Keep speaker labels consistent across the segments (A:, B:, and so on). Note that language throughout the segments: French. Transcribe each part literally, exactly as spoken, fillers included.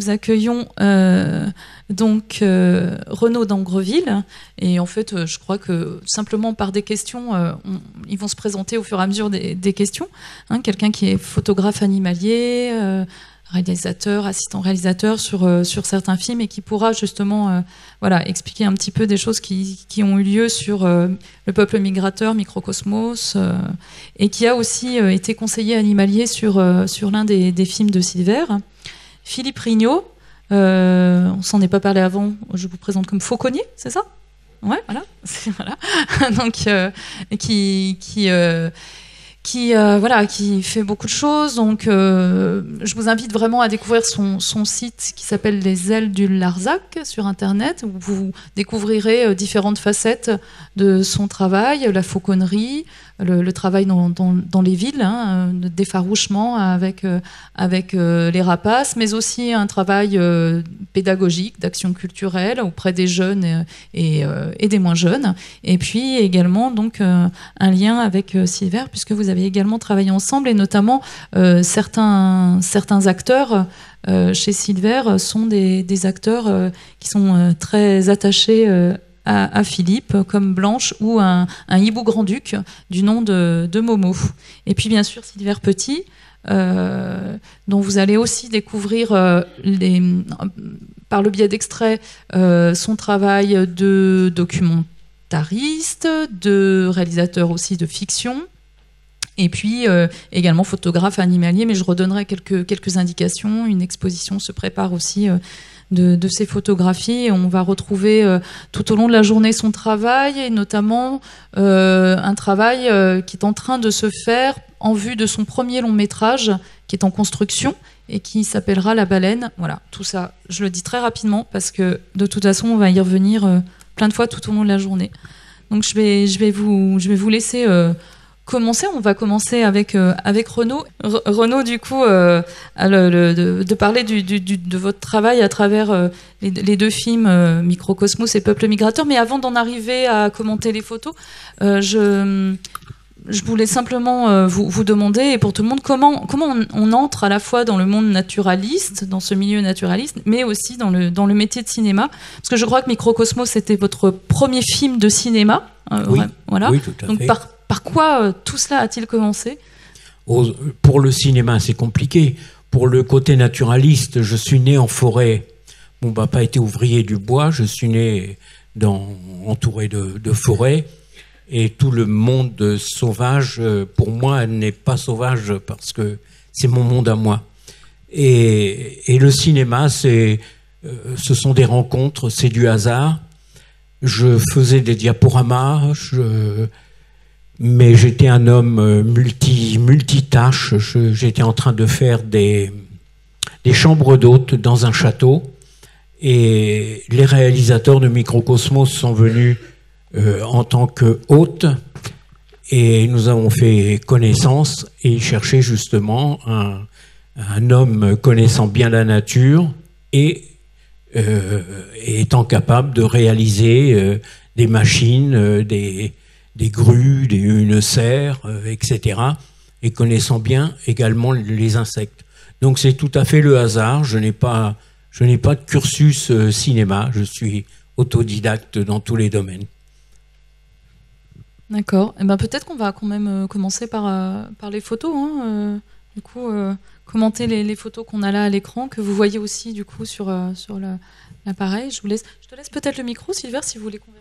A: nous accueillons euh, donc euh, Renaud d'Angreville. Et en fait, euh, je crois que simplement par des questions, euh, on, ils vont se présenter au fur et à mesure des, des questions. Hein, quelqu'un qui est photographe animalier, euh, réalisateur, assistant réalisateur sur, euh, sur certains films et qui pourra justement euh, voilà, expliquer un petit peu des choses qui, qui ont eu lieu sur euh, le peuple migrateur, Microcosmos, euh, et qui a aussi euh, été conseiller animalier sur, euh, sur l'un des, des films de Silver. Philippe Rignot, euh, on s'en est pas parlé avant, je vous présente comme fauconnier, c'est ça ? Ouais, voilà. voilà. Donc, euh, qui... qui euh, qui euh, voilà, qui fait beaucoup de choses. Donc, euh, je vous invite vraiment à découvrir son, son site qui s'appelle Les Ailes du Larzac sur Internet, où vous découvrirez euh, différentes facettes de son travail, la fauconnerie, le, le travail dans, dans, dans les villes, hein, de défarouchement avec, euh, avec euh, les rapaces, mais aussi un travail euh, pédagogique, d'action culturelle auprès des jeunes et, et, euh, et des moins jeunes. Et puis également donc, euh, un lien avec euh, Silver, puisque vous avez également travaillé ensemble, et notamment euh, certains, certains acteurs euh, chez Silver sont des, des acteurs euh, qui sont euh, très attachés euh, à, à Philippe, comme Blanche ou un, un hibou grand-duc du nom de, de Momo. Et puis bien sûr Silver Petit, euh, dont vous allez aussi découvrir euh, les, par le biais d'extraits euh, son travail de documentariste, de réalisateur aussi de fiction. Et puis euh, également photographe animalier, mais je redonnerai quelques, quelques indications. Une exposition se prépare aussi euh, de, de ces photographies. Et on va retrouver euh, tout au long de la journée son travail, et notamment euh, un travail euh, qui est en train de se faire en vue de son premier long métrage, qui est en construction et qui s'appellera La Baleine. Voilà, tout ça, je le dis très rapidement parce que de toute façon, on va y revenir euh, plein de fois tout au long de la journée. Donc je vais, je vais, vous, je vais vous laisser... Euh, Commencer, on va commencer avec, euh, avec Renaud. R- Renaud, du coup, euh, le, le, de, de parler du, du, du, de votre travail à travers euh, les, les deux films euh, Microcosmos et Peuple migrateur. Mais avant d'en arriver à commenter les photos, euh, je, je voulais simplement euh, vous, vous demander, et pour tout le monde, comment, comment on, on entre à la fois dans le monde naturaliste, dans ce milieu naturaliste, mais aussi dans le, dans le métier de cinéma. Parce que je crois que Microcosmos, c'était votre premier film de cinéma. Euh,
B: oui,
A: voilà.
B: oui, tout à
A: Donc,
B: fait.
A: Par, Par quoi euh, tout cela a-t-il commencé ?
B: Pour le cinéma, c'est compliqué. Pour le côté naturaliste, je suis né en forêt. Mon papa était ouvrier du bois. Je suis né dans, entouré de, de forêts. Et tout le monde sauvage, pour moi, n'est pas sauvage parce que c'est mon monde à moi. Et, et le cinéma, c'est, euh, ce sont des rencontres, c'est du hasard. Je faisais des diaporamas, je... mais j'étais un homme multi, multitâche. Je, j'étais en train de faire des, des chambres d'hôtes dans un château, et les réalisateurs de Microcosmos sont venus euh, en tant que hôtes, et nous avons fait connaissance, et ils cherchaient justement un, un homme connaissant bien la nature et, euh, et étant capable de réaliser euh, des machines, euh, des des grues, des, une serre, euh, et cetera, et connaissant bien également les insectes. Donc c'est tout à fait le hasard. Je n'ai pas, je n'ai pas de cursus euh, cinéma. Je suis autodidacte dans tous les domaines.
A: D'accord. Eh ben, peut-être qu'on va quand même euh, commencer par, euh, par les photos. Hein, euh, du coup, euh, commenter les, les photos qu'on a là à l'écran, que vous voyez aussi du coup sur, euh, sur le, l'appareil. Je vous laisse, je te laisse peut-être le micro, Silver, si vous voulez converser.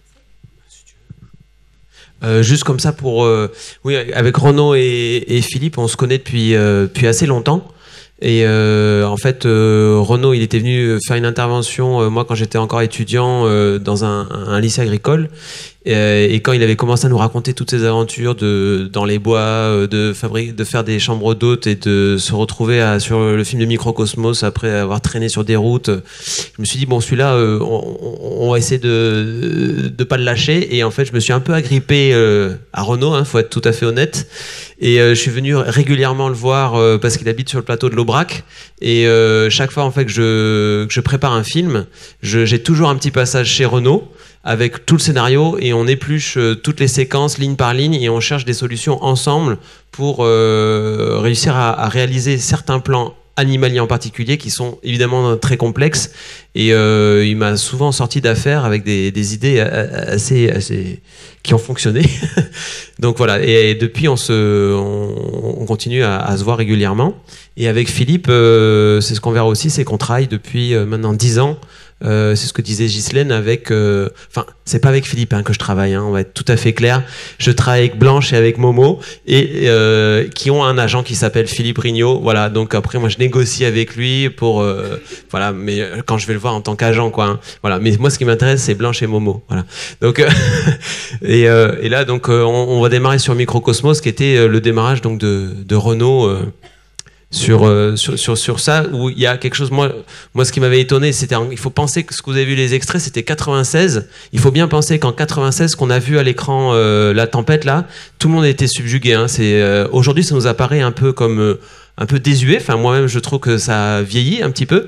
C: Euh, juste comme ça pour... Euh, oui, avec Renaud et, et Philippe, on se connaît depuis, euh, depuis assez longtemps. Et euh, en fait, euh, Renaud, il était venu faire une intervention, euh, moi, quand j'étais encore étudiant, euh, dans un, un lycée agricole. Et, et quand il avait commencé à nous raconter toutes ses aventures de, dans les bois, de, fabriquer, de faire des chambres d'hôtes et de se retrouver à, sur le film de Microcosmos après avoir traîné sur des routes, je me suis dit, bon, celui-là, euh, on, on va essayer de ne pas le lâcher. Et en fait, je me suis un peu agrippé euh, à Renaud, hein, faut être tout à fait honnête. Et euh, je suis venu régulièrement le voir euh, parce qu'il habite sur le plateau de l'Aubrac. Et euh, chaque fois en fait que je, que je prépare un film, je, j'ai toujours un petit passage chez Renaud avec tout le scénario, et on épluche euh, toutes les séquences ligne par ligne, et on cherche des solutions ensemble pour euh, réussir à, à réaliser certains plans animaliers en particulier, qui sont évidemment très complexes. Et euh, il m'a souvent sorti d'affaires avec des, des idées assez, assez qui ont fonctionné. Donc voilà. Et, et depuis, on se, on, on continue à, à se voir régulièrement. Et avec Philippe, euh, c'est ce qu'on verra aussi, c'est qu'on travaille depuis euh, maintenant dix ans. Euh, c'est ce que disait Ghislaine avec... Euh, enfin, c'est pas avec Philippe hein, que je travaille, hein, on va être tout à fait clair. Je travaille avec Blanche et avec Momo, et euh, qui ont un agent qui s'appelle Philippe Rignot. Voilà, donc après, moi, je négocie avec lui pour... Euh, voilà, mais quand je vais le voir en tant qu'agent, quoi. Hein, voilà, mais moi, ce qui m'intéresse, c'est Blanche et Momo. Voilà. Donc, euh, et, euh, et là, donc, euh, on, on va démarrer sur Microcosmos, qui était euh, le démarrage donc, de, de Renaud... Euh, Sur, euh, sur, sur, sur ça, où il y a quelque chose, moi, moi ce qui m'avait étonné, c'était, il faut penser que ce que vous avez vu les extraits, c'était quatre-vingt-seize, il faut bien penser qu'en quatre-vingt-seize, qu'on a vu à l'écran euh, la tempête là, tout le monde était subjugué, hein, c'est, euh, aujourd'hui ça nous apparaît un peu comme, euh, un peu désuet, enfin moi-même je trouve que ça vieillit un petit peu,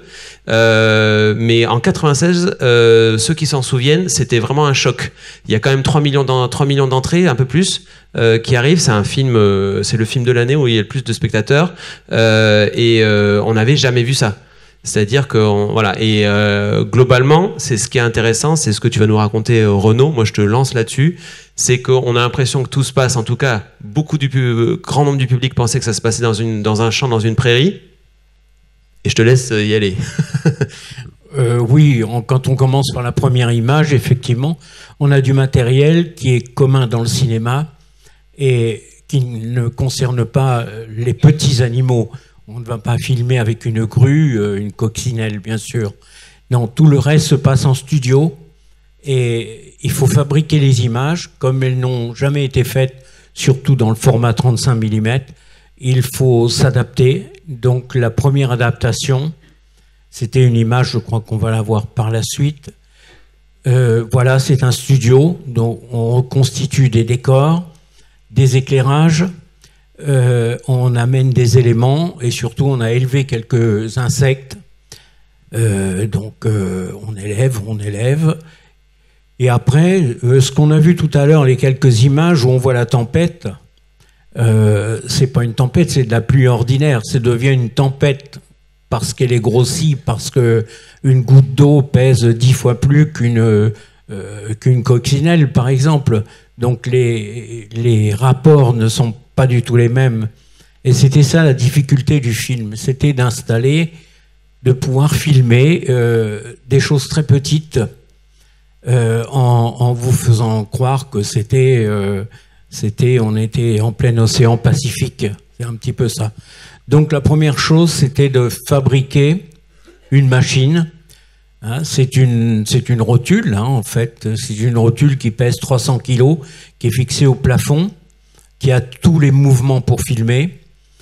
C: euh, mais en quatre-vingt-seize, euh, ceux qui s'en souviennent, c'était vraiment un choc. Il y a quand même trois millions d'entrées, un peu plus, euh, qui arrivent, c'est un film, euh, c'est le film de l'année où il y a le plus de spectateurs, euh, et euh, on n'avait jamais vu ça. C'est-à-dire que on, voilà, et euh, globalement, c'est ce qui est intéressant, c'est ce que tu vas nous raconter, euh, Renaud. Moi, je te lance là-dessus. C'est qu'on a l'impression que tout se passe, en tout cas, beaucoup du pub, grand nombre du public pensait que ça se passait dans une, dans un champ, dans une prairie. Et je te laisse y aller.
B: euh, oui, on, quand on commence par la première image, effectivement, on a du matériel qui est commun dans le cinéma et qui ne concerne pas les petits animaux. On ne va pas filmer avec une grue, une coccinelle, bien sûr. Non, tout le reste se passe en studio et il faut fabriquer les images comme elles n'ont jamais été faites, surtout dans le format trente-cinq millimètres. Il faut s'adapter. Donc la première adaptation, c'était une image, je crois qu'on va la voir par la suite. Euh, voilà, c'est un studio dont on reconstitue des décors, des éclairages. Euh, on amène des éléments et surtout on a élevé quelques insectes. Euh, donc euh, on élève, on élève. Et après, euh, ce qu'on a vu tout à l'heure, les quelques images où on voit la tempête, euh, c'est pas une tempête, c'est de la pluie ordinaire. Ça devient une tempête parce qu'elle est grossie, parce que une goutte d'eau pèse dix fois plus qu'une euh, qu'une coccinelle, par exemple. Donc les, les rapports ne sont pas du tout les mêmes. Et c'était ça la difficulté du film, c'était d'installer, de pouvoir filmer euh, des choses très petites euh, en, en vous faisant croire que c'était, euh, c'était, on était en plein océan Pacifique. C'est un petit peu ça. Donc la première chose, c'était de fabriquer une machine. Hein, c'est une, c'est une rotule, hein, en fait. C'est une rotule qui pèse trois cents kilos, qui est fixée au plafond, qui a tous les mouvements pour filmer,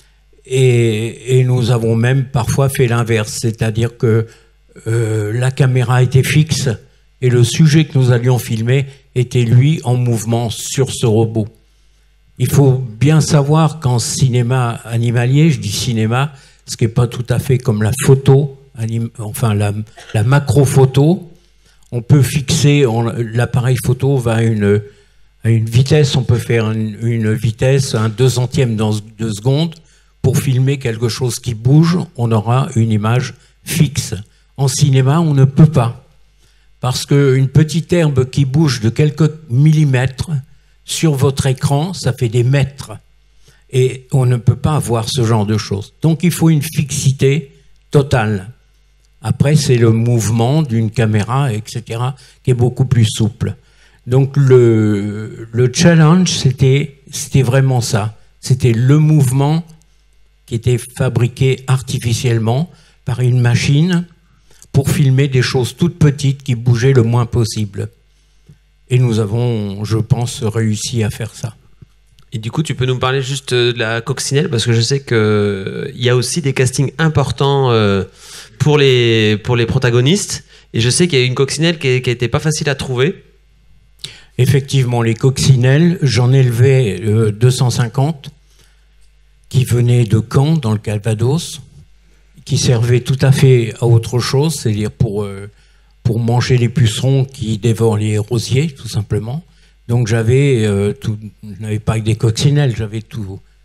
B: et, et nous avons même parfois fait l'inverse, c'est-à-dire que euh, la caméra était fixe et le sujet que nous allions filmer était lui en mouvement sur ce robot. Il faut bien savoir qu'en cinéma animalier, je dis cinéma, ce qui n'est pas tout à fait comme la photo, anim, enfin la, la macro-photo, on peut fixer, l'appareil photo va à une à une vitesse, on peut faire une, une vitesse, un deux centièmes dans deux secondes. Pour filmer quelque chose qui bouge, on aura une image fixe. En cinéma, on ne peut pas. Parce qu'une petite herbe qui bouge de quelques millimètres sur votre écran, ça fait des mètres. Et on ne peut pas avoir ce genre de choses. Donc il faut une fixité totale. Après, c'est le mouvement d'une caméra, et cetera, qui est beaucoup plus souple. Donc le, le challenge, c'était, c'était vraiment ça. C'était le mouvement qui était fabriqué artificiellement par une machine pour filmer des choses toutes petites qui bougeaient le moins possible. Et nous avons, je pense, réussi à faire ça.
C: Et du coup, tu peux nous parler juste de la coccinelle, parce que je sais qu'il y a aussi des castings importants pour les, pour les protagonistes. Et je sais qu'il y a une coccinelle qui n'était pas facile à trouver.
B: Effectivement, les coccinelles, j'en élevais euh, deux cent cinquante qui venaient de Caen, dans le Calvados, qui servaient tout à fait à autre chose, c'est-à-dire pour, euh, pour manger les pucerons qui dévorent les rosiers, tout simplement. Donc j'avais, euh, tout, je n'avais pas que des coccinelles, j'avais tout,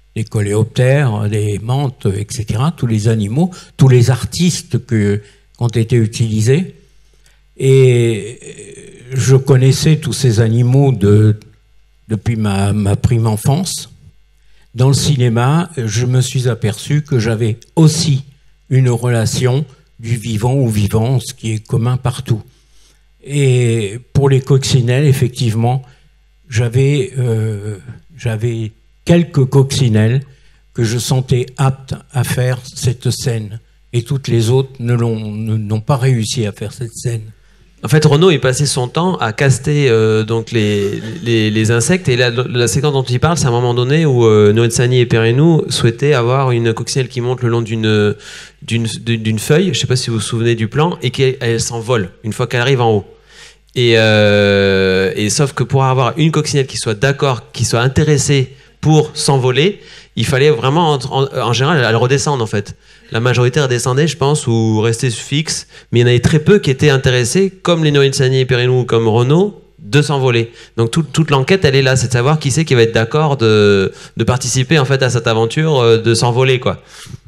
B: les coléoptères, les mantes, et cetera, tous les animaux, tous les artistes que, qui ont été utilisés. Et je connaissais tous ces animaux de, depuis ma, ma prime enfance. Dans le cinéma, je me suis aperçu que j'avais aussi une relation du vivant au vivant, ce qui est commun partout. Et pour les coccinelles, effectivement, j'avais euh, j'avais quelques coccinelles que je sentais aptes à faire cette scène. Et toutes les autres ne l'ont, n'ont pas réussi à faire cette scène.
C: En fait, Renaud est passé son temps à caster euh, donc les, les, les insectes. Et la, la séquence dont il parle, c'est à un moment donné où euh, Noël Sani et Perrineau souhaitaient avoir une coccinelle qui monte le long d'une, d'une, d'une feuille, je ne sais pas si vous vous souvenez du plan, et qu'elle s'envole une fois qu'elle arrive en haut. Et, euh, et sauf que pour avoir une coccinelle qui soit d'accord, qui soit intéressée pour s'envoler, il fallait vraiment, en, en, en général, elle redescendre en fait. La majorité redescendait, je pense, ou restait fixe, mais il y en avait très peu qui étaient intéressés, comme les Noël Sani et Perrineau, comme Renaud, de s'envoler. Donc tout, toute l'enquête, elle est là, c'est de savoir qui c'est qui va être d'accord de, de participer en fait à cette aventure, de s'envoler quoi.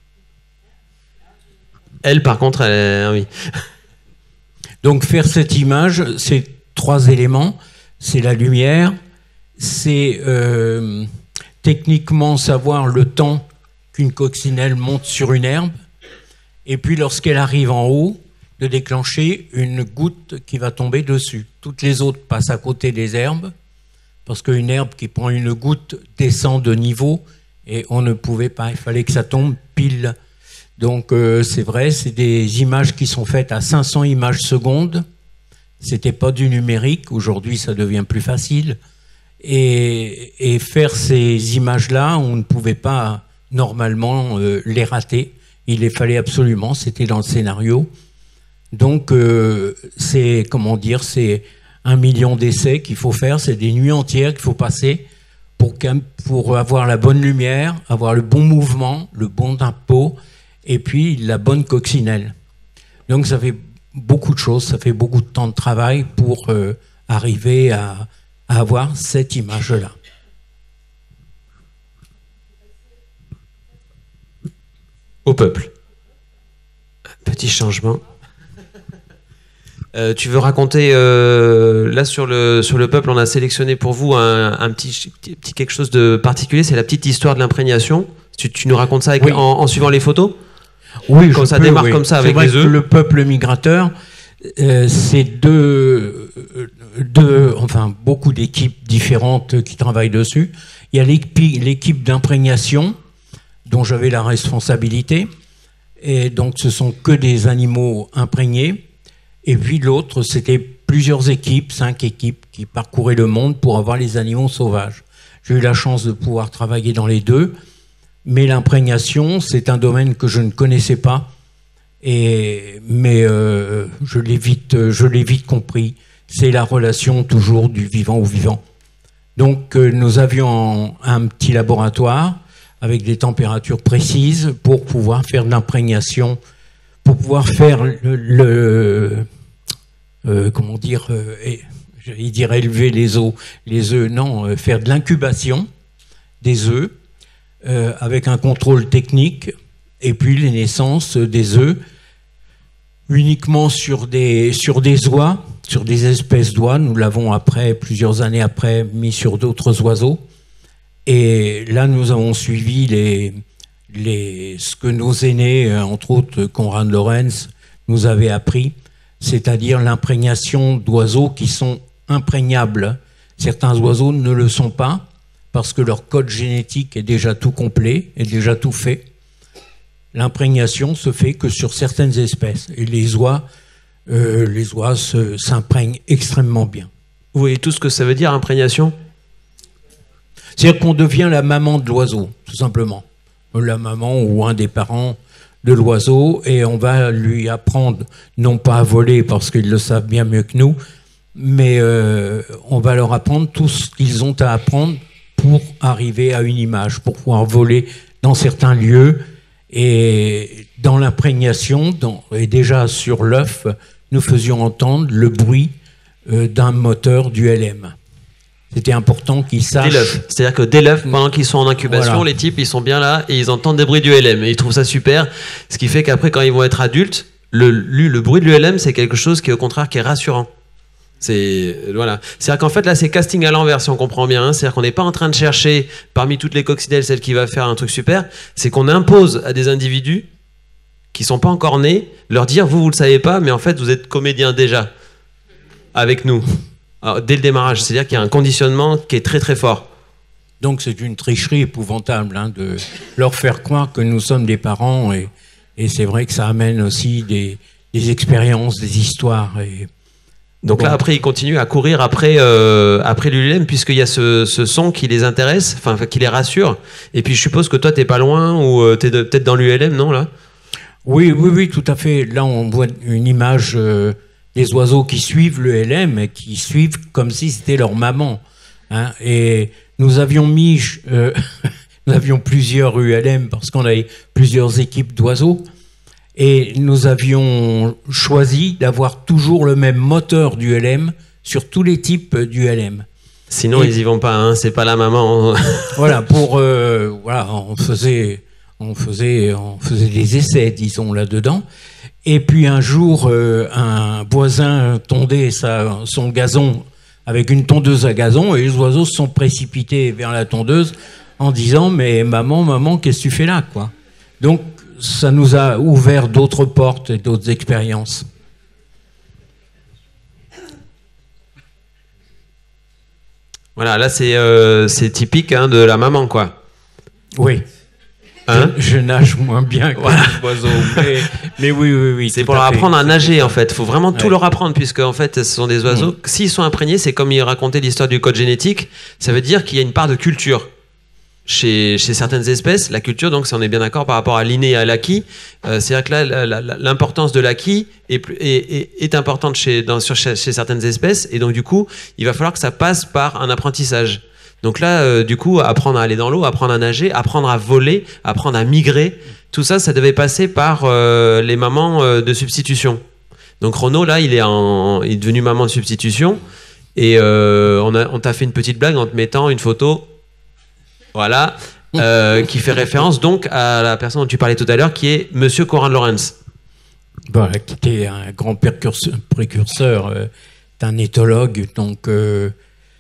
C: Elle, par contre, elle, oui.
B: Donc faire cette image, c'est trois éléments. C'est la lumière, c'est euh, techniquement savoir le temps qu'une coccinelle monte sur une herbe, et puis lorsqu'elle arrive en haut, de déclencher une goutte qui va tomber dessus. Toutes les autres passent à côté des herbes, parce qu'une herbe qui prend une goutte descend de niveau, et on ne pouvait pas, il fallait que ça tombe pile. Donc euh, c'est vrai, c'est des images qui sont faites à cinq cents images secondes. C'était pas du numérique, aujourd'hui ça devient plus facile. Et, et faire ces images-là, on ne pouvait pas normalement euh, les rater. Il les fallait absolument, c'était dans le scénario. Donc euh, c'est, comment dire, c'est un million d'essais qu'il faut faire, c'est des nuits entières qu'il faut passer pour, pour avoir la bonne lumière, avoir le bon mouvement, le bon tempo, et puis la bonne coccinelle. Donc ça fait beaucoup de choses, ça fait beaucoup de temps de travail pour euh, arriver à, à avoir cette image-là.
C: Au peuple. Petit changement. Euh, tu veux raconter, euh, là sur le, sur le peuple, on a sélectionné pour vous un, un petit, petit, petit quelque chose de particulier, c'est la petite histoire de l'imprégnation. Tu, tu nous racontes ça avec, oui. en, en suivant les photos?
B: Oui,
C: quand ça
B: peux,
C: démarre
B: oui.
C: comme ça avec
B: vrai
C: les œufs.
B: Le peuple migrateur, euh, c'est deux, deux, enfin beaucoup d'équipes différentes qui travaillent dessus. Il y a l'équipe d'imprégnation dont j'avais la responsabilité, et donc ce sont que des animaux imprégnés. Et puis l'autre, c'était plusieurs équipes, cinq équipes qui parcouraient le monde pour avoir les animaux sauvages. J'ai eu la chance de pouvoir travailler dans les deux. Mais l'imprégnation, c'est un domaine que je ne connaissais pas, et, mais euh, je l'ai vite, je l'ai vite compris. C'est la relation toujours du vivant au vivant. Donc euh, nous avions un, un petit laboratoire avec des températures précises pour pouvoir faire de l'imprégnation, pour pouvoir faire le, le euh, comment dire, euh, j'allais dire élever les œufs, les œufs, non, euh, faire de l'incubation des œufs. Euh, avec un contrôle technique, et puis les naissances des œufs uniquement sur des, sur des oies, sur des espèces d'oies. Nous l'avons après, plusieurs années après, mis sur d'autres oiseaux. Et là, nous avons suivi les, les, ce que nos aînés, entre autres Konrad Lorenz, nous avaient appris, c'est-à-dire l'imprégnation d'oiseaux qui sont imprégnables. Certains oiseaux ne le sont pas, parce que leur code génétique est déjà tout complet, est déjà tout fait. L'imprégnation se fait que sur certaines espèces. Et les oies, euh, les oies s'imprègnent extrêmement bien.
C: Vous voyez tout ce que ça veut dire, imprégnation?
B: C'est-à-dire qu'on devient la maman de l'oiseau, tout simplement. La maman ou un des parents de l'oiseau, et on va lui apprendre, non pas à voler, parce qu'ils le savent bien mieux que nous, mais euh, on va leur apprendre tout ce qu'ils ont à apprendre pour arriver à une image, pour pouvoir voler dans certains lieux. Et dans l'imprégnation, et déjà sur l'œuf, nous faisions entendre le bruit euh, d'un moteur du L M. c'était important qu'ils sachent.
C: Dès l'œuf. C'est-à-dire que dès l'œuf, pendant qu'ils sont en incubation, voilà. Les types, ils sont bien là et ils entendent des bruits du L M et ils trouvent ça super. Ce qui fait qu'après, quand ils vont être adultes, le, le, le bruit de l'U L M, c'est quelque chose qui est au contraire qui est rassurant. C'est voilà. C'est-à-dire qu'en fait là, c'est casting à l'envers si on comprend bien. Hein. C'est-à-dire qu'on n'est pas en train de chercher parmi toutes les coccinelles celle qui va faire un truc super. C'est qu'on impose à des individus qui sont pas encore nés, leur dire vous vous le savez pas, mais en fait vous êtes comédien déjà avec nous. Alors, dès le démarrage, c'est-à-dire qu'il y a un conditionnement qui est très très fort.
B: Donc c'est une tricherie épouvantable hein, de leur faire croire que nous sommes des parents et, et c'est vrai que ça amène aussi des, des expériences, des histoires. Et...
C: Donc bon. Là après ils continuent à courir après, euh, après l'U L M puisqu'il y a ce, ce son qui les intéresse, enfin qui les rassure. Et puis je suppose que toi t'es pas loin ou euh, t'es de, peut-être dans l'U L M, non là?
B: Oui, oui, oui, tout à fait. Là on voit une image... Euh, des oiseaux qui suivent le L M et qui suivent comme si c'était leur maman. Hein. Et nous avions mis, euh, nous avions plusieurs U L M parce qu'on avait plusieurs équipes d'oiseaux et nous avions choisi d'avoir toujours le même moteur du L M sur tous les types du L M.
C: Sinon, et, ils y vont pas, hein, c'est pas la maman.
B: Voilà, pour, euh, voilà, on faisait, on faisait, on faisait des essais, disons, là-dedans. Et puis un jour, euh, un voisin tondait sa, son gazon avec une tondeuse à gazon et les oiseaux se sont précipités vers la tondeuse en disant « Mais maman, maman, qu'est-ce que tu fais là ?» quoi. Donc ça nous a ouvert d'autres portes et d'autres expériences.
C: Voilà, là c'est euh, c'est typique hein, de la maman, quoi.
B: Oui. Hein je, je nage moins bien que voilà. Les oiseaux, mais, mais oui, oui, oui.
C: C'est pour leur apprendre à nager, en fait. Il faut vraiment tout ouais. leur apprendre, puisque en fait, ce sont des oiseaux. Mmh. S'ils sont imprégnés, c'est comme il racontait l'histoire du code génétique. Ça veut dire qu'il y a une part de culture chez, chez certaines espèces. La culture, donc, si on est bien d'accord par rapport à l'inné et à l'acquis, euh, c'est-à-dire que là, la, la, l'importance de l'acquis est, est, est, est importante chez, dans, sur, chez, chez certaines espèces, et donc du coup, il va falloir que ça passe par un apprentissage. Donc là, euh, du coup, apprendre à aller dans l'eau, apprendre à nager, apprendre à voler, apprendre à migrer, tout ça, ça devait passer par euh, les mamans euh, de substitution. Donc Renaud, là, il est, en, il est devenu maman de substitution, et euh, on, a, on t'a fait une petite blague en te mettant une photo, voilà, euh, qui fait référence donc à la personne dont tu parlais tout à l'heure, qui est Monsieur Conrad Lorenz.
B: Voilà, qui était un grand précurseur, précurseur euh, d'un éthologue, donc... Euh,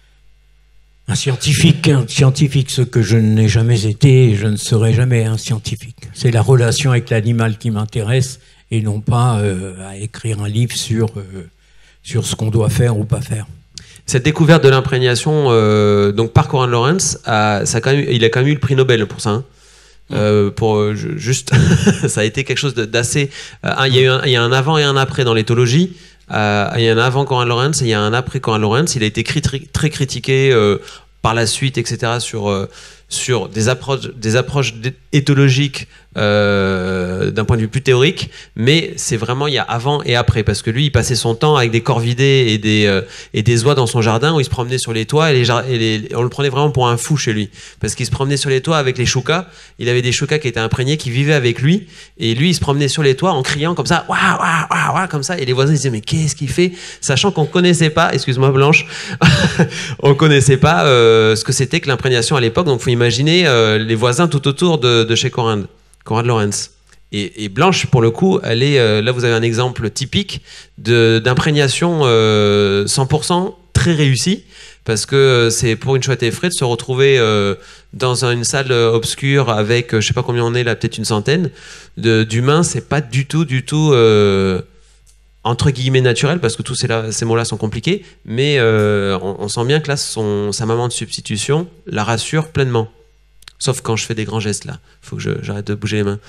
B: Un scientifique, un scientifique, ce que je n'ai jamais été et je ne serai jamais un scientifique. C'est la relation avec l'animal qui m'intéresse et non pas euh, à écrire un livre sur, euh, sur ce qu'on doit faire ou pas faire.
C: Cette découverte de l'imprégnation euh, donc par Conrad Lorenz, a, ça a quand même, il a quand même eu le prix Nobel pour ça. Hein. Euh, pour euh, juste, ça a été quelque chose d'assez. Euh, il y a eu un, il y a un avant et un après dans l'éthologie. Euh, il y a un avant Conrad Lorenz et il y a un après Conrad Lorenz. Il a été cri très critiqué euh, par la suite, et cetera, sur, euh, sur des approches, des approches éthologiques euh, d'un point de vue plus théorique, mais c'est vraiment il y a avant et après, parce que lui, il passait son temps avec des corvidés et des, euh, et des oies dans son jardin où il se promenait sur les toits et, les, et les, on le prenait vraiment pour un fou chez lui, parce qu'il se promenait sur les toits avec les choucas. Il avait des choucas qui étaient imprégnés, qui vivaient avec lui, et lui, il se promenait sur les toits en criant comme ça, waouh, waouh, waouh, waouh, comme ça, et les voisins ils disaient mais qu'est-ce qu'il fait, sachant qu'on connaissait pas, excuse-moi Blanche, on connaissait pas euh, ce que c'était que l'imprégnation à l'époque, donc faut imaginer euh, les voisins tout autour de, de chez Conrad. Conrad Lorenz. Et, et Blanche, pour le coup, elle est, euh, là vous avez un exemple typique d'imprégnation euh, cent pour cent très réussi, parce que c'est pour une chouette effraie de se retrouver euh, dans une salle obscure avec, euh, je sais pas combien on est là, peut-être une centaine d'humains, c'est pas du tout, du tout euh, entre guillemets naturel, parce que tous ces, là, ces mots-là sont compliqués, mais euh, on, on sent bien que là, son, sa maman de substitution la rassure pleinement. Sauf quand je fais des grands gestes là. Faut que j'arrête de bouger les mains.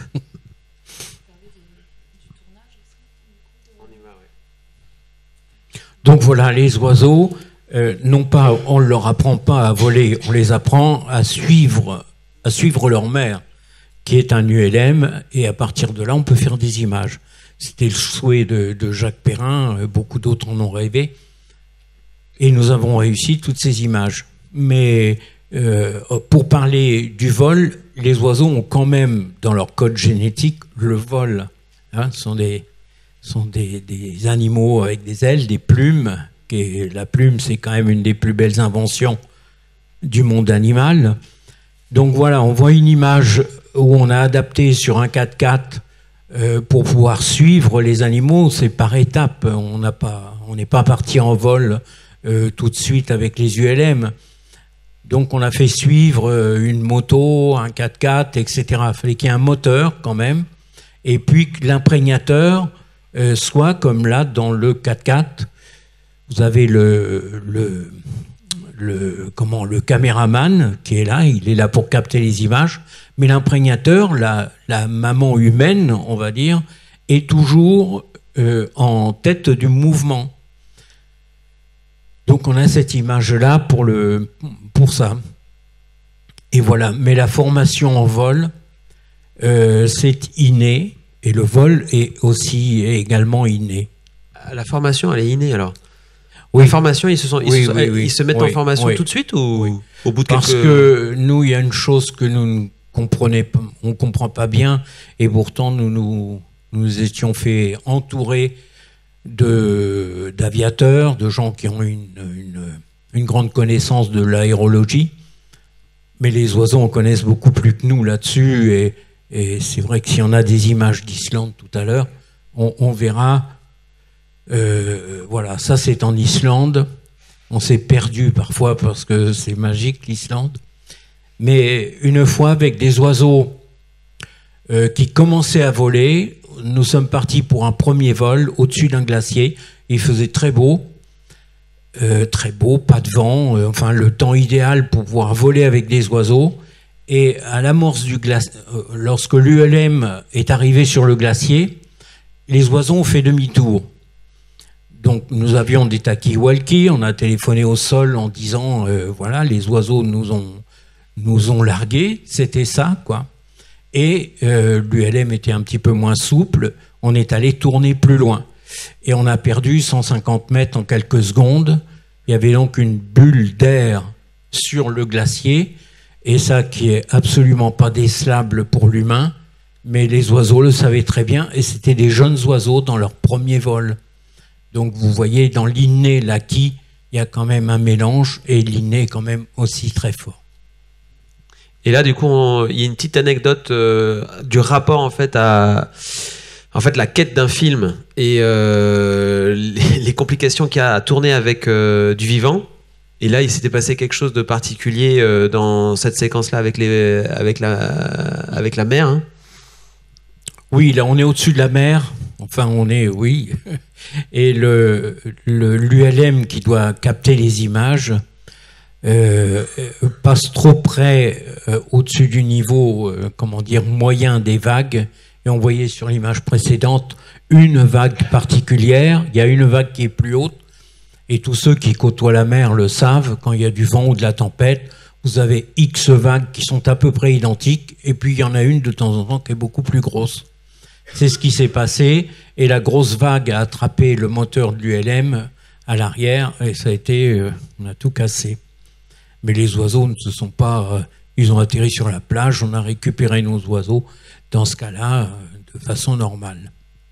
B: Donc voilà, les oiseaux, euh, non pas, on ne leur apprend pas à voler, on les apprend à suivre, à suivre leur mère, qui est un U L M, et à partir de là, on peut faire des images. C'était le souhait de, de Jacques Perrin, beaucoup d'autres en ont rêvé, et nous avons réussi toutes ces images. Mais Euh, pour parler du vol, les oiseaux ont quand même dans leur code génétique le vol. Hein, ce sont, des, sont des, des animaux avec des ailes, des plumes, et la plume, c'est quand même une des plus belles inventions du monde animal. Donc voilà, on voit une image où on a adapté sur un quatre-quatre euh, pour pouvoir suivre les animaux. C'est par étapes. On n'a pas, on n'est pas parti en vol euh, tout de suite avec les U L M. Donc on a fait suivre euh, une moto, un quatre-quatre, et cetera. Il fallait qu'il y ait un moteur quand même, et puis que l'imprégnateur euh, soit comme là dans le quatre-quatre. Vous avez le, le Le, comment, le caméraman qui est là, il est là pour capter les images, mais l'imprégnateur, la, la maman humaine, on va dire, est toujours euh, en tête du mouvement. Donc on a cette image-là pour, le, pour ça. Et voilà, mais la formation en vol, euh, c'est inné, et le vol est aussi est également inné.
C: La formation, elle est innée alors?
B: Oui.
C: La formation, ils se, sont, ils
B: oui,
C: se,
B: oui, oui.
C: ils se mettent
B: oui,
C: en formation
B: oui.
C: tout de suite ou
B: oui.
C: au bout de
B: Parce
C: quelques...
B: que nous, il y a une chose que nous ne comprenons pas, on comprend pas bien, et pourtant nous nous, nous étions fait entourer de d'aviateurs, de gens qui ont une, une, une grande connaissance de l'aérologie, mais les oiseaux en connaissent beaucoup plus que nous là-dessus, et, et c'est vrai que si on a des images d'Islande tout à l'heure, on, on verra. Euh, voilà, ça c'est en Islande. On s'est perdu parfois parce que c'est magique l'Islande. Mais une fois avec des oiseaux euh, qui commençaient à voler, nous sommes partis pour un premier vol au-dessus d'un glacier. Il faisait très beau, euh, très beau, pas de vent, euh, enfin le temps idéal pour pouvoir voler avec des oiseaux. Et à l'amorce du glacier, euh, lorsque l'U L M est arrivé sur le glacier, les oiseaux ont fait demi-tour. Donc nous avions des talkie-walkie, on a téléphoné au sol en disant euh, voilà, les oiseaux nous ont nous ont largués, c'était ça quoi. Et euh, l'U L M était un petit peu moins souple, on est allé tourner plus loin et on a perdu cent cinquante mètres en quelques secondes. Il y avait donc une bulle d'air sur le glacier et ça qui est absolument pas décelable pour l'humain, mais les oiseaux le savaient très bien et c'était des jeunes oiseaux dans leur premier vol. Donc vous voyez, dans l'inné, l'acquis, il y a quand même un mélange, et l'inné est quand même aussi très fort.
C: Et là, du coup, on, il y a une petite anecdote euh, du rapport en fait à, en fait, la quête d'un film et euh, les, les complications qu'il y a à tourner avec euh, du vivant. Et là, il s'était passé quelque chose de particulier euh, dans cette séquence-là avec les, avec la, avec la mer. Hein.
B: Oui, là, on est au-dessus de la mer. Enfin, on est, oui. Et le, le, l'U L M qui doit capter les images euh, passe trop près euh, au-dessus du niveau, euh, comment dire, moyen des vagues. Et on voyait sur l'image précédente une vague particulière. Il y a une vague qui est plus haute. Et tous ceux qui côtoient la mer le savent, quand il y a du vent ou de la tempête, vous avez X vagues qui sont à peu près identiques. Et puis il y en a une de temps en temps qui est beaucoup plus grosse. C'est ce qui s'est passé, et la grosse vague a attrapé le moteur de l'U L M à l'arrière, et ça a été, euh, on a tout cassé. Mais les oiseaux ne se sont pas, euh, ils ont atterri sur la plage, on a récupéré nos oiseaux, dans ce cas-là, euh, de façon normale.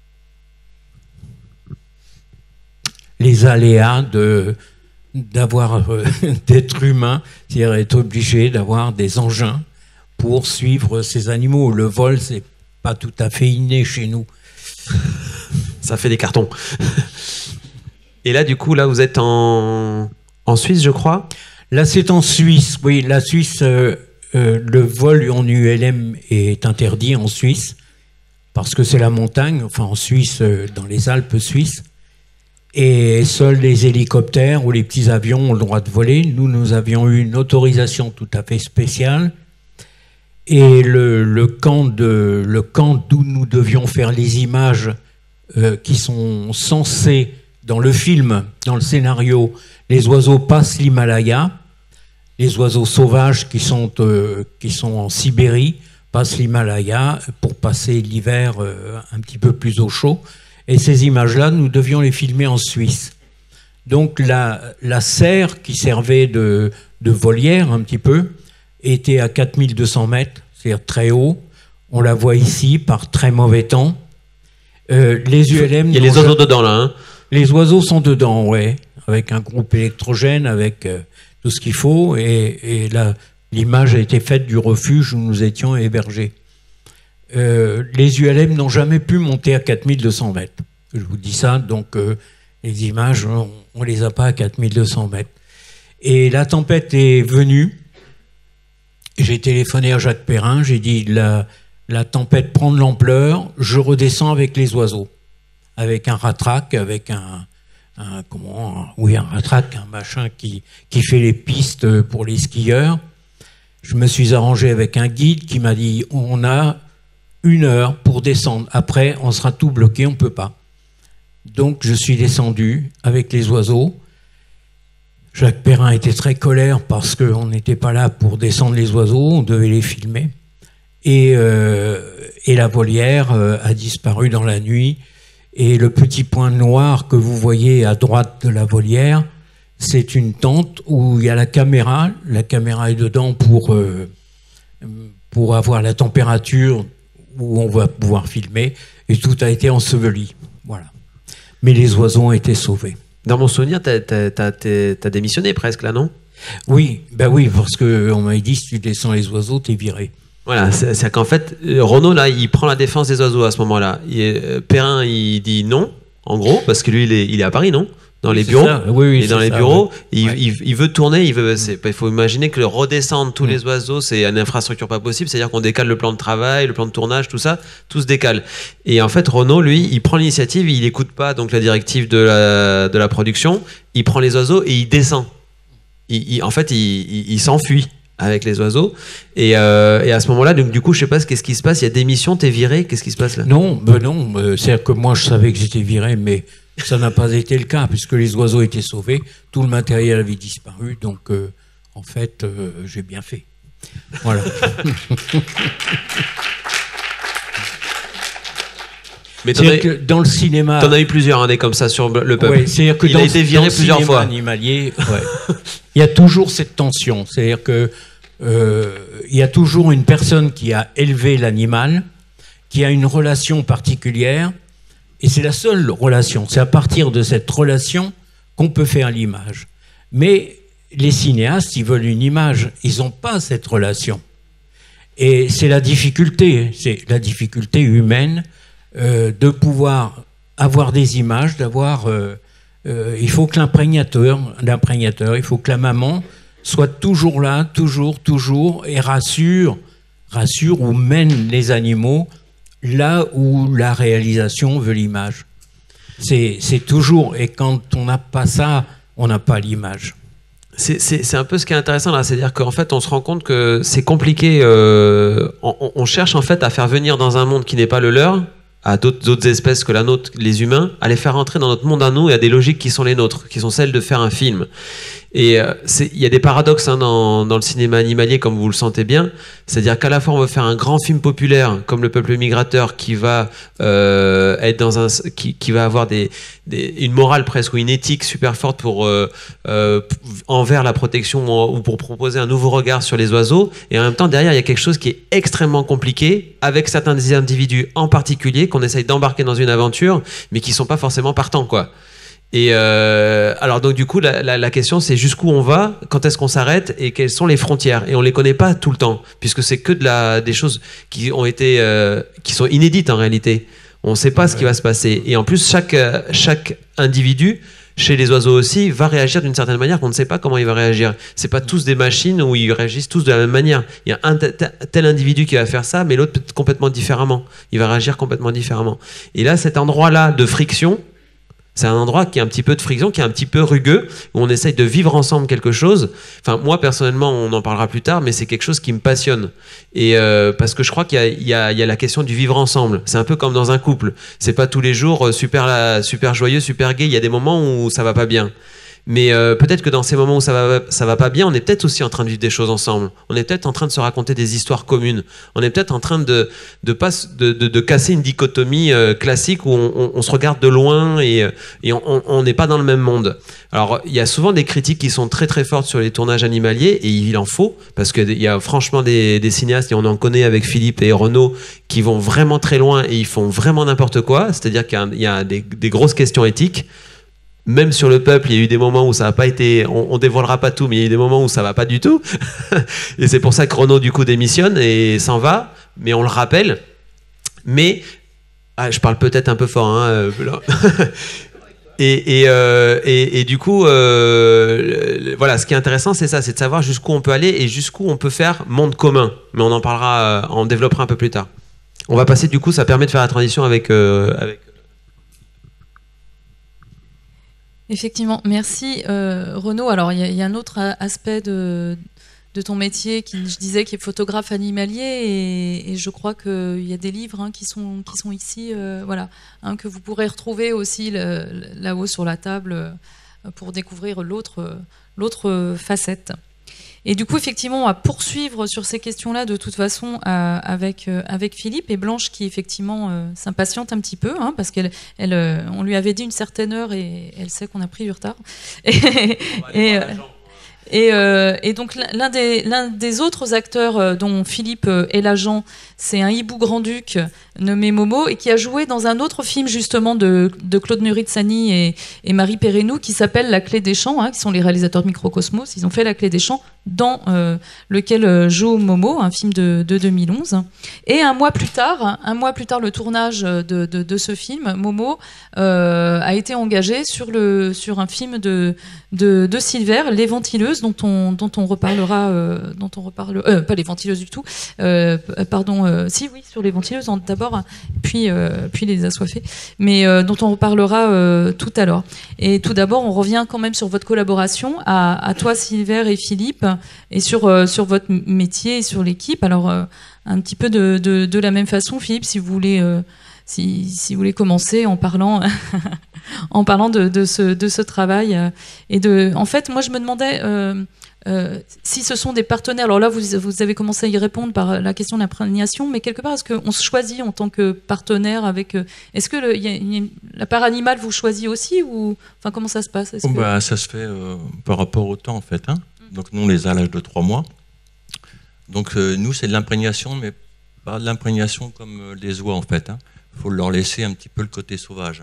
B: Les aléas de, d'avoir, euh, d'être humain, c'est-à-dire être obligé d'avoir des engins pour suivre ces animaux. Le vol, c'est pas tout à fait inné chez nous.
C: Ça fait des cartons. Et là, du coup, là, vous êtes en, en Suisse, je crois.
B: Là, c'est en Suisse. Oui, la Suisse, euh, euh, le vol en U L M est interdit en Suisse parce que c'est la montagne. Enfin, en Suisse, euh, dans les Alpes suisses. Et seuls les hélicoptères ou les petits avions ont le droit de voler. Nous, nous avions eu une autorisation tout à fait spéciale. Et le, le camp de le camp d'où nous devions faire les images euh, qui sont censées dans le film, dans le scénario, les oiseaux passent l'Himalaya, les oiseaux sauvages qui sont euh, qui sont en Sibérie passent l'Himalaya pour passer l'hiver euh, un petit peu plus au chaud. Et ces images-là, nous devions les filmer en Suisse. Donc la la serre qui servait de de volière un petit peu était à quatre mille deux cents mètres, c'est-à-dire très haut. On la voit ici par très mauvais temps. Euh, les U L M...
C: Il y a les oiseaux dedans, là. Hein.
B: Les oiseaux sont dedans, ouais. avec un groupe électrogène, avec euh, tout ce qu'il faut, et, et là, l'image a été faite du refuge où nous étions hébergés. Euh, les U L M n'ont jamais pu monter à quatre mille deux cents mètres. Je vous dis ça, donc euh, les images, on ne les a pas à quatre mille deux cents mètres. Et la tempête est venue. J'ai téléphoné à Jacques Perrin, j'ai dit la, la tempête prend de l'ampleur, je redescends avec les oiseaux, avec un ratrac, avec un, un comment, un, oui un ratrac, un machin qui qui fait les pistes pour les skieurs. Je me suis arrangé avec un guide qui m'a dit on a une heure pour descendre. Après, on sera tout bloqué, on peut pas. Donc je suis descendu avec les oiseaux. Jacques Perrin était très colère parce qu'on n'était pas là pour descendre les oiseaux, on devait les filmer. Et, euh, et la volière euh, a disparu dans la nuit. Et le petit point noir que vous voyez à droite de la volière, c'est une tente où il y a la caméra. La caméra est dedans pour, euh, pour avoir la température où on va pouvoir filmer. Et tout a été enseveli. Voilà. Mais les oiseaux ont été sauvés.
C: Dans mon souvenir, t'as, t'as, t'as, t'as démissionné presque là, non?
B: Oui, ben oui, parce qu'on m'avait dit si tu descends les oiseaux, t'es viré.
C: Voilà, c'est, c'est qu'en fait, Renaud, là, il prend la défense des oiseaux à ce moment-là. Il, Perrin, il dit non, en gros, parce que lui, il est, il est à Paris, non? Dans les bureaux.
B: Oui, oui,
C: et dans les
B: ça,
C: bureaux,
B: ouais.
C: il,
B: Ouais.
C: il, il veut tourner, il veut. C'est, il faut imaginer que le redescendre tous mmh. les oiseaux, c'est une infrastructure pas possible. C'est-à-dire qu'on décale le plan de travail, le plan de tournage, tout ça, tout se décale. Et en fait, Renaud, lui, il prend l'initiative, il écoute pas donc la directive de la de la production. Il prend les oiseaux et il descend. Il, il, en fait, il, il, il s'enfuit avec les oiseaux. Et, euh, et à ce moment-là, donc du coup, je sais pas qu'est-ce qui se passe. Il y a démission, t'es viré. Qu'est-ce qui se passe là?
B: Non, ben non. Euh, c'est-à-dire que moi, je savais que j'étais viré, mais ça n'a pas été le cas, puisque les oiseaux étaient sauvés, tout le matériel avait disparu, donc euh, en fait, euh, j'ai bien fait. Voilà.
C: Mais t'en as,
B: que dans le cinéma...
C: T'en as eu plusieurs, hein, des comme ça sur le peuple.
B: Ouais, c'est-à-dire que
C: il
B: dans,
C: a été viré
B: dans
C: plusieurs
B: le cinéma
C: fois.
B: Animalier, ouais, il y a toujours cette tension. C'est-à-dire que euh, il y a toujours une personne qui a élevé l'animal, qui a une relation particulière, et c'est la seule relation. C'est à partir de cette relation qu'on peut faire l'image. Mais les cinéastes, ils veulent une image. Ils n'ont pas cette relation. Et c'est la difficulté. C'est la difficulté humaine euh, de pouvoir avoir des images, d'avoir... Euh, euh, il faut que l'imprégnateur, l'imprégnateur, il faut que la maman soit toujours là, toujours, toujours, et rassure, rassure ou mène les animaux là où la réalisation veut l'image. C'est, c'est toujours, et quand on n'a pas ça, on n'a pas l'image.
C: C'est, c'est, c'est un peu ce qui est intéressant là, c'est-à-dire qu'en fait on se rend compte que c'est compliqué, euh, on, on cherche en fait à faire venir dans un monde qui n'est pas le leur, à d'autres, d'autres espèces que la nôtre, les humains, à les faire entrer dans notre monde à nous et à des logiques qui sont les nôtres, qui sont celles de faire un film. Et euh, il y a des paradoxes hein, dans, dans le cinéma animalier, comme vous le sentez bien. C'est-à-dire qu'à la fois, on veut faire un grand film populaire, comme Le Peuple migrateur, qui va euh, être dans un, qui, qui va avoir des, des, une morale presque ou une éthique super forte pour euh, euh, envers la protection ou pour proposer un nouveau regard sur les oiseaux. Et en même temps, derrière, il y a quelque chose qui est extrêmement compliqué, avec certains des individus en particulier qu'on essaye d'embarquer dans une aventure, mais qui sont pas forcément partants, quoi. Et euh, alors donc du coup la, la, la question c'est jusqu'où on va, quand est-ce qu'on s'arrête et quelles sont les frontières, et on les connaît pas tout le temps puisque c'est que de la des choses qui ont été euh, qui sont inédites en réalité. On sait pas ce qui va se passer, et en plus chaque chaque individu chez les oiseaux aussi va réagir d'une certaine manière qu'on ne sait pas comment il va réagir. C'est pas tous des machines où ils réagissent tous de la même manière. Il y a un tel, tel individu qui va faire ça, mais l'autre peut-être complètement différemment. Il va réagir complètement différemment. Et là cet endroit-là de friction, c'est un endroit qui a un petit peu de friction, qui est un petit peu rugueux, où on essaye de vivre ensemble quelque chose. Enfin, moi, personnellement, on en parlera plus tard, mais c'est quelque chose qui me passionne. Et euh, parce que je crois qu'il y a, il y a, il y a la question du vivre ensemble. C'est un peu comme dans un couple. C'est pas tous les jours super, super joyeux, super gai. Il y a des moments où ça va pas bien. Mais euh, peut-être que dans ces moments où ça va, ça va pas bien, on est peut-être aussi en train de vivre des choses ensemble. On est peut-être en train de se raconter des histoires communes. On est peut-être en train de de, pas, de, de, de casser une dichotomie euh, classique où on, on, on se regarde de loin et, et on n'est pas dans le même monde. Alors, il y a souvent des critiques qui sont très très fortes sur les tournages animaliers, et il en faut, parce qu'il y a franchement des, des cinéastes, et on en connaît avec Philippe et Renaud, qui vont vraiment très loin et ils font vraiment n'importe quoi. C'est-à-dire qu'il y a, il y a des, des grosses questions éthiques. même sur le peuple, il y a eu des moments où ça n'a pas été, on, on dévoilera pas tout, mais il y a eu des moments où ça va pas du tout. Et c'est pour ça que Renaud du coup démissionne et s'en va, mais on le rappelle. Mais ah, je parle peut-être un peu fort, hein. Et, et, euh, et, et du coup, euh, voilà, ce qui est intéressant, c'est ça, c'est de savoir jusqu'où on peut aller et jusqu'où on peut faire monde commun. Mais on en parlera, on développera un peu plus tard. On va passer, du coup, ça permet de faire la transition avec... Euh, avec...
A: Effectivement, merci euh, Renaud. Alors, il y, y a un autre aspect de, de ton métier qui, je disais, qui est photographe animalier, et, et je crois qu'il y a des livres hein, qui, sont, qui sont ici, euh, voilà, hein, que vous pourrez retrouver aussi là-haut sur la table euh, pour découvrir l'autre l'autre facette. Et du coup, effectivement, on va poursuivre sur ces questions-là de toute façon euh, avec, euh, avec Philippe et Blanche qui, effectivement, euh, s'impatiente un petit peu, hein, parce qu'elle, elle, euh, on lui avait dit une certaine heure et elle sait qu'on a pris du retard. Et, et, euh, et, euh, et donc, l'un des, l'un des autres acteurs euh, dont Philippe euh, est l'agent, c'est un hibou grand-duc nommé Momo et qui a joué dans un autre film justement de, de Claude Nurizani et, et Marie Perrenou qui s'appelle La Clé des Champs, hein, qui sont les réalisateurs de Microcosmos. Ils ont fait La Clé des Champs dans euh, lequel joue Momo, un film de, de deux mille onze. Et un mois plus tard, un mois plus tard, le tournage de, de, de ce film, Momo euh, a été engagé sur, le, sur un film de, de, de Silver, Les Ventileuses, dont on, dont on reparlera, euh, dont on reparle, euh, pas Les Ventileuses du tout, euh, pardon, euh, si oui, sur Les Ventileuses d'abord, puis, euh, puis Les Assoiffés, mais euh, dont on reparlera euh, tout à l'heure. Et tout d'abord, on revient quand même sur votre collaboration, à, à toi Silver et Philippe, et sur, euh, sur votre métier et sur l'équipe. Alors, euh, un petit peu de, de, de la même façon, Philippe, si vous voulez, euh, si, si vous voulez commencer en parlant, en parlant de, de, ce, de ce travail. Euh, et de, en fait, moi, je me demandais euh, euh, si ce sont des partenaires. Alors là, vous, vous avez commencé à y répondre par la question de l'imprégnation, mais quelque part, est-ce qu'on se choisit en tant que partenaire avec... Euh, est-ce que le, y a, y a, la part animale vous choisit aussi ou, enfin, comment ça se passe?
D: Oh, que... bah, ça se fait euh, par rapport au temps, en fait, hein. Donc nous, on les a à l'âge de trois mois. Donc euh, nous, c'est de l'imprégnation, mais pas de l'imprégnation comme euh, les oies, en fait. Hein. Faut leur laisser un petit peu le côté sauvage.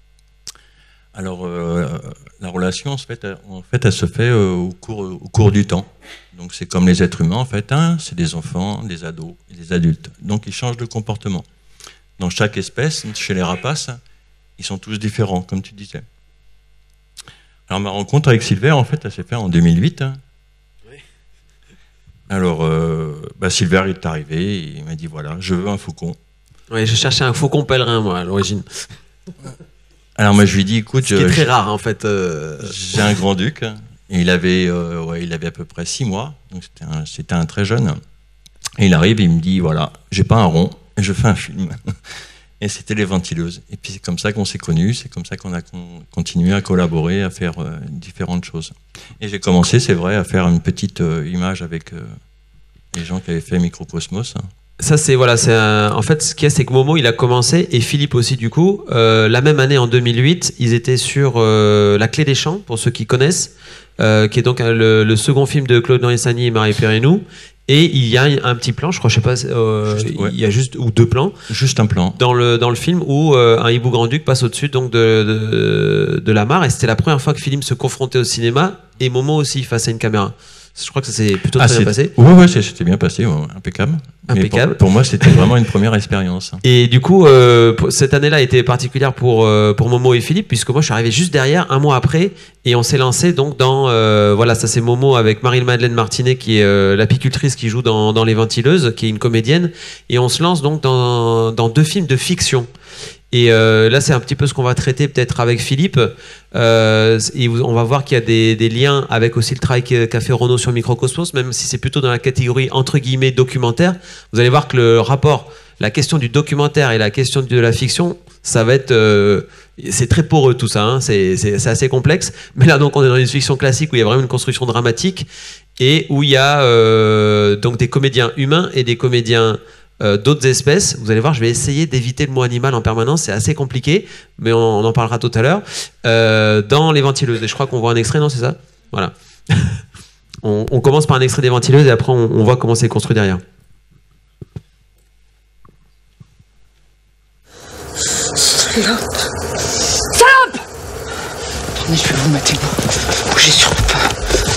D: Alors, euh, la relation, en fait, en fait elle se fait euh, au, cours, au cours du temps. Donc c'est comme les êtres humains, en fait. Hein. C'est des enfants, des ados et des adultes. Donc ils changent de comportement. Dans chaque espèce, chez les rapaces, ils sont tous différents, comme tu disais. Alors ma rencontre avec Silver, en fait, elle s'est faite en deux mille huit. Hein. Alors, euh, bah Silver il est arrivé, et il m'a dit voilà, je veux un faucon.
C: Oui, je cherchais un faucon pèlerin, moi, à l'origine.
D: Alors, moi, je lui ai dit écoute.
C: Ce qui est très rare, en fait. Euh...
D: J'ai un grand-duc, et il avait, euh, ouais, il avait à peu près six mois, donc c'était un, c'était un très jeune. Et il arrive, et il me dit voilà, j'ai pas un rond, et je fais un film. Et c'était Les Ventileuses. Et puis c'est comme ça qu'on s'est connus, c'est comme ça qu'on a con continué à collaborer, à faire euh, différentes choses. Et j'ai commencé, c'est vrai, à faire une petite euh, image avec euh, les gens qui avaient fait Microcosmos.
C: Ça, c'est, voilà, c'est un... en fait, ce qu'il y a, c'est que Momo, il a commencé, et Philippe aussi, du coup, euh, la même année, en deux mille huit, ils étaient sur euh, La Clé des Champs, pour ceux qui connaissent, euh, qui est donc le, le second film de Claude Nurizani et Marie Perrenou. Et il y a un petit plan, je crois, je sais pas, euh, juste, ouais. il y a juste ou deux plans,
D: juste un plan
C: dans le dans le film où euh, un hibou grand-duc passe au-dessus donc de, de de la mare, et c'était la première fois que Philippe se confrontait au cinéma et Momo aussi face à une caméra. Je crois que ça s'est plutôt ah, très bien passé.
D: Ouais, ouais, c'était bien passé, ouais, impeccable.
C: Impeccable.
D: Pour, pour moi, c'était vraiment une première expérience.
C: Et du coup, euh, cette année-là était particulière pour euh, pour Momo et Philippe, puisque moi, je suis arrivé juste derrière, un mois après, et on s'est lancé donc dans euh, voilà, ça c'est Momo avec Marie-Madeleine Martinet, qui est euh, l'apicultrice qui joue dans dans Les Ventileuses, qui est une comédienne, et on se lance donc dans dans deux films de fiction. Et euh, là, c'est un petit peu ce qu'on va traiter peut-être avec Philippe. Euh, et on va voir qu'il y a des, des liens avec aussi le travail qu'a fait Renaud sur Microcosmos, même si c'est plutôt dans la catégorie entre guillemets documentaire. Vous allez voir que le rapport, la question du documentaire et la question de la fiction, ça va être, euh, c'est très poreux tout ça. Hein, c'est, c'est, c'est assez complexe. Mais là, donc, on est dans une fiction classique où il y a vraiment une construction dramatique et où il y a euh, donc des comédiens humains et des comédiens Euh, d'autres espèces. Vous allez voir, je vais essayer d'éviter le mot animal en permanence, c'est assez compliqué, mais on, on en parlera tout à l'heure. Euh, dans Les Ventileuses, et je crois qu'on voit un extrait, non, c'est ça? Voilà. on, on commence par un extrait des Ventileuses et après on, on voit comment c'est construit derrière.
E: Salope! Salope! Venez, je vais vous mettre une. Bougez surtout pas.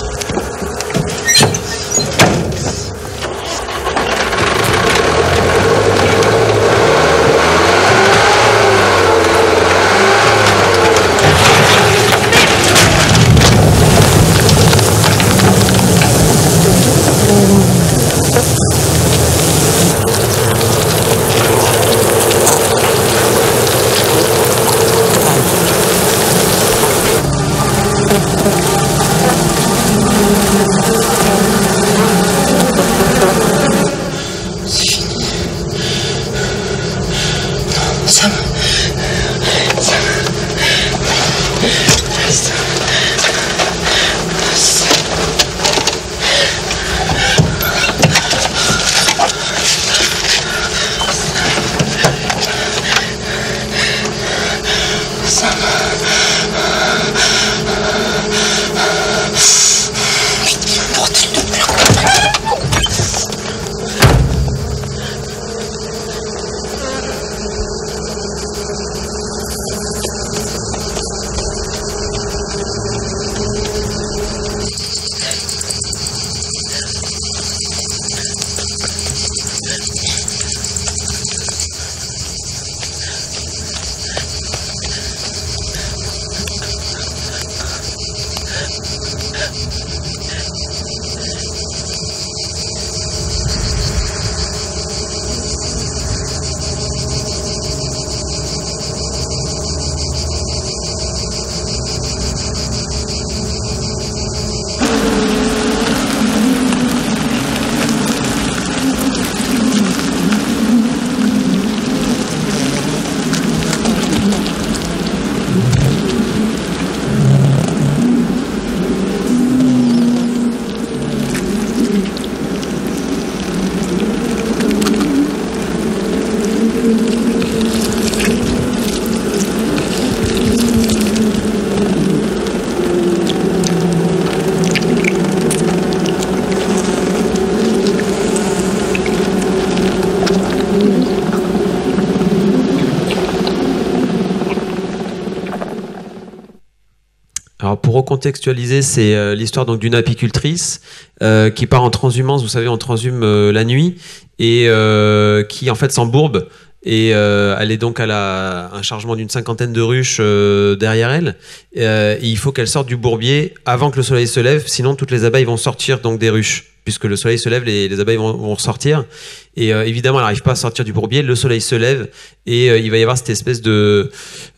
C: Pour recontextualiser, c'est euh, l'histoire donc d'une apicultrice euh, qui part en transhumance. Vous savez, on transhume euh, la nuit et euh, qui en fait s'embourbe. Et euh, elle est donc à la, un chargement d'une cinquantaine de ruches euh, derrière elle. Euh, et il faut qu'elle sorte du bourbier avant que le soleil se lève, sinon toutes les abeilles vont sortir donc des ruches. Puisque le soleil se lève, les, les abeilles vont, vont sortir. Et euh, évidemment, elle n'arrive pas à sortir du bourbier. Le soleil se lève et euh, il va y avoir cette espèce de,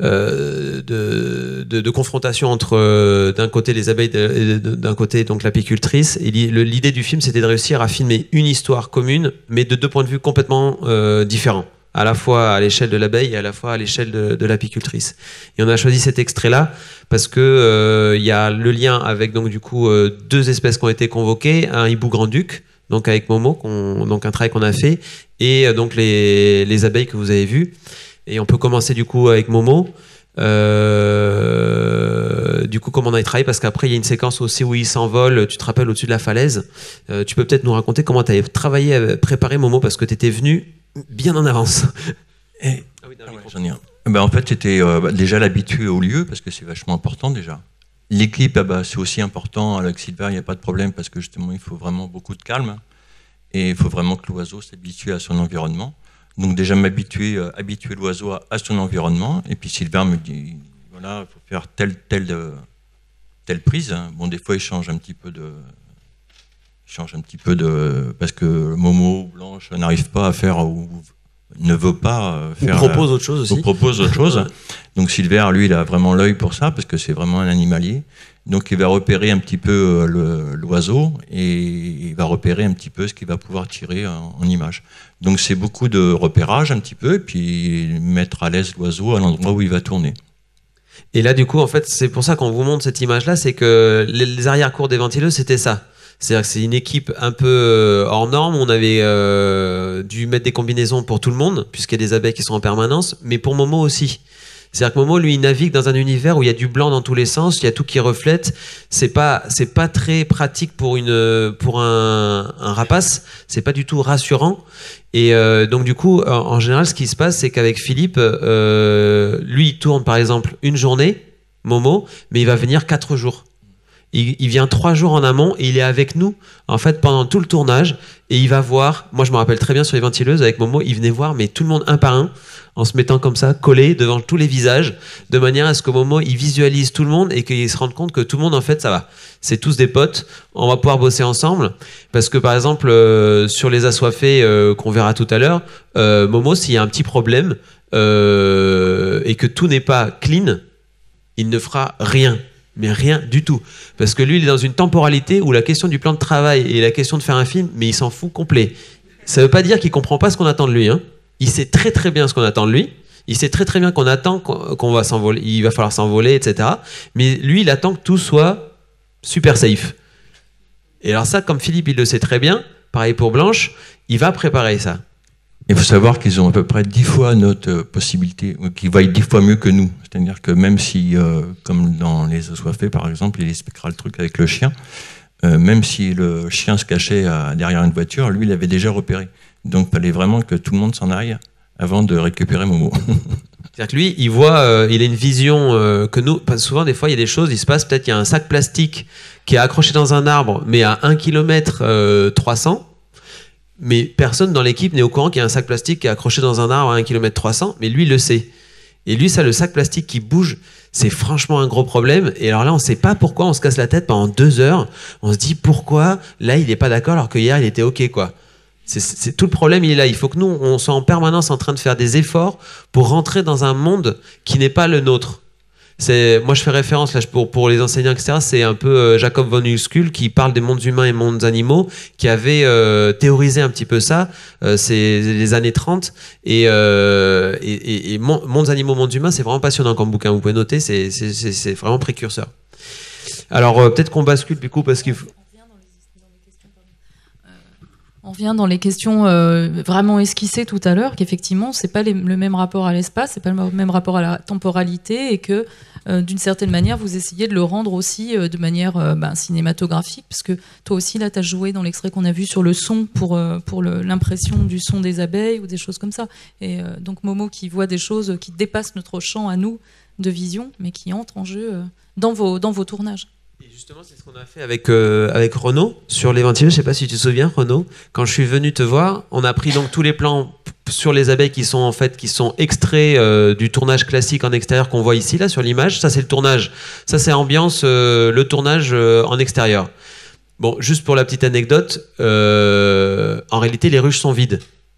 C: euh, de, de, de confrontation entre euh, d'un côté les abeilles, d'un côté donc l'apicultrice. Et l'idée du film, c'était de réussir à filmer une histoire commune, mais de deux points de vue complètement euh, différents. À la fois à l'échelle de l'abeille et à la fois à l'échelle de, de l'apicultrice. Et on a choisi cet extrait-là parce que euh, il y a le lien avec donc du coup euh, deux espèces qui ont été convoquées, un hibou grand-duc, donc avec Momo, qu'on, donc un travail qu'on a fait, et euh, donc les, les abeilles que vous avez vues. Et on peut commencer du coup avec Momo. Euh, du coup, comment on a travaillé, parce qu'après il y a une séquence aussi où il s'envole, tu te rappelles, au-dessus de la falaise. Euh, tu peux peut-être nous raconter comment tu avais travaillé à préparer Momo, parce que tu étais venu bien en avance.
D: Et, ah oui, ah ouais, j'en ai un. Ben, en fait, c'était euh, déjà l'habitué au lieu, parce que c'est vachement important déjà. L'équipe, ah bah, c'est aussi important. Avec Silver, il n'y a pas de problème, parce que justement, il faut vraiment beaucoup de calme. Et il faut vraiment que l'oiseau s'habitue à son environnement. Donc déjà, m'habituer, euh, habituer l'oiseau à, à son environnement. Et puis Silver me dit, voilà, il faut faire telle, telle, euh, telle prise. Bon, des fois, il change un petit peu de... change un petit peu de... parce que Momo ou Blanche n'arrive pas à faire, ou ne veut pas faire...
C: Ou propose autre chose aussi.
D: Ou propose autre chose. Donc Silver, lui, il a vraiment l'œil pour ça, parce que c'est vraiment un animalier. Donc il va repérer un petit peu le, l'oiseau, et il va repérer un petit peu ce qu'il va pouvoir tirer en, en image. Donc c'est beaucoup de repérage un petit peu, et puis mettre à l'aise l'oiseau à l'endroit où il va tourner.
C: Et là, du coup, en fait, c'est pour ça qu'on vous montre cette image-là, c'est que les, les arrière-cours des ventileuses, c'était ça. C'est-à-dire que c'est une équipe un peu hors norme. On avait euh, dû mettre des combinaisons pour tout le monde, puisqu'il y a des abeilles qui sont en permanence, mais pour Momo aussi. C'est-à-dire que Momo, lui, il navigue dans un univers où il y a du blanc dans tous les sens, il y a tout qui reflète. C'est pas, c'est pas très pratique pour une, pour un, un rapace. C'est pas du tout rassurant. Et euh, donc du coup, en, en général, ce qui se passe, c'est qu'avec Philippe, euh, lui, il tourne par exemple une journée. Momo, mais il va venir quatre jours. Il, il vient trois jours en amont et il est avec nous en fait pendant tout le tournage et il va voir, moi je me rappelle très bien sur les ventileuses avec Momo, il venait voir mais tout le monde un par un en se mettant comme ça collé devant tous les visages de manière à ce que Momo il visualise tout le monde et qu'il se rende compte que tout le monde en fait ça va, c'est tous des potes, on va pouvoir bosser ensemble parce que par exemple euh, sur les assoiffés euh, qu'on verra tout à l'heure, euh, Momo s'il y a un petit problème euh, et que tout n'est pas clean, il ne fera rien. Mais rien du tout. Parce que lui, il est dans une temporalité où la question du plan de travail et la question de faire un film, mais il s'en fout complet. Ça veut pas dire qu'il comprend pas ce qu'on attend de lui. Hein. Il sait très très bien ce qu'on attend de lui. Il sait très très bien qu'on attend qu'on va s'envoler, il va falloir s'envoler, et cetera. Mais lui, il attend que tout soit super safe. Et alors ça, comme Philippe, il le sait très bien, pareil pour Blanche, il va préparer ça.
D: Il faut savoir qu'ils ont à peu près dix fois notre possibilité, qu'ils voient dix fois mieux que nous. C'est-à-dire que même si, euh, comme dans Les Assoiffés par exemple, il expliquera le truc avec le chien, euh, même si le chien se cachait à, derrière une voiture, lui, il l'avait déjà repéré. Donc il fallait vraiment que tout le monde s'en aille avant de récupérer Momo.
C: C'est-à-dire que lui, il voit, euh, il a une vision euh, que nous, parce que souvent des fois il y a des choses, il se passe peut-être qu'il y a un sac plastique qui est accroché dans un arbre, mais à un kilomètre trois cents. Mais personne dans l'équipe n'est au courant qu'il y a un sac plastique qui est accroché dans un arbre à un kilomètre trois cents, mais lui, il le sait. Et lui, ça, le sac plastique qui bouge, c'est franchement un gros problème. Et alors là, on ne sait pas pourquoi on se casse la tête pendant deux heures. On se dit pourquoi, là, il n'est pas d'accord alors que hier, il était OK, quoi. C'est, c'est, tout le problème, il est là. Il faut que nous, on soit en permanence en train de faire des efforts pour rentrer dans un monde qui n'est pas le nôtre. C'est, moi, je fais référence là, pour, pour les enseignants, et cetera. C'est un peu euh, Jacob von Uexküll qui parle des mondes humains et mondes animaux, qui avait euh, théorisé un petit peu ça. Euh, c'est les années trente. Et, euh, et, et, et mondes animaux, mondes humains, c'est vraiment passionnant comme bouquin. Vous pouvez noter, c'est, c'est, c'est, c'est vraiment précurseur. Alors, euh, peut-être qu'on bascule du coup parce qu'il faut...
A: On revient dans les questions euh, vraiment esquissées tout à l'heure, qu'effectivement, c'est pas les, le même rapport à l'espace, c'est pas le même rapport à la temporalité, et que euh, d'une certaine manière, vous essayez de le rendre aussi euh, de manière euh, ben, cinématographique, parce que toi aussi, là, tu as joué dans l'extrait qu'on a vu sur le son pour, euh, pour le, l'impression du son des abeilles ou des choses comme ça. Et euh, donc Momo qui voit des choses qui dépassent notre champ à nous de vision, mais qui entrent en jeu euh, dans, vos, dans vos tournages.
C: Et justement, c'est ce qu'on a fait avec, euh, avec Renaud sur les ventileuses. Je ne sais pas si tu te souviens, Renaud. Quand je suis venu te voir, on a pris donc tous les plans sur les abeilles qui sont en fait qui sont extraits euh, du tournage classique en extérieur qu'on voit ici là sur l'image. Ça c'est le tournage. Ça c'est ambiance euh, le tournage euh, en extérieur. Bon, juste pour la petite anecdote, euh, en réalité les ruches sont vides.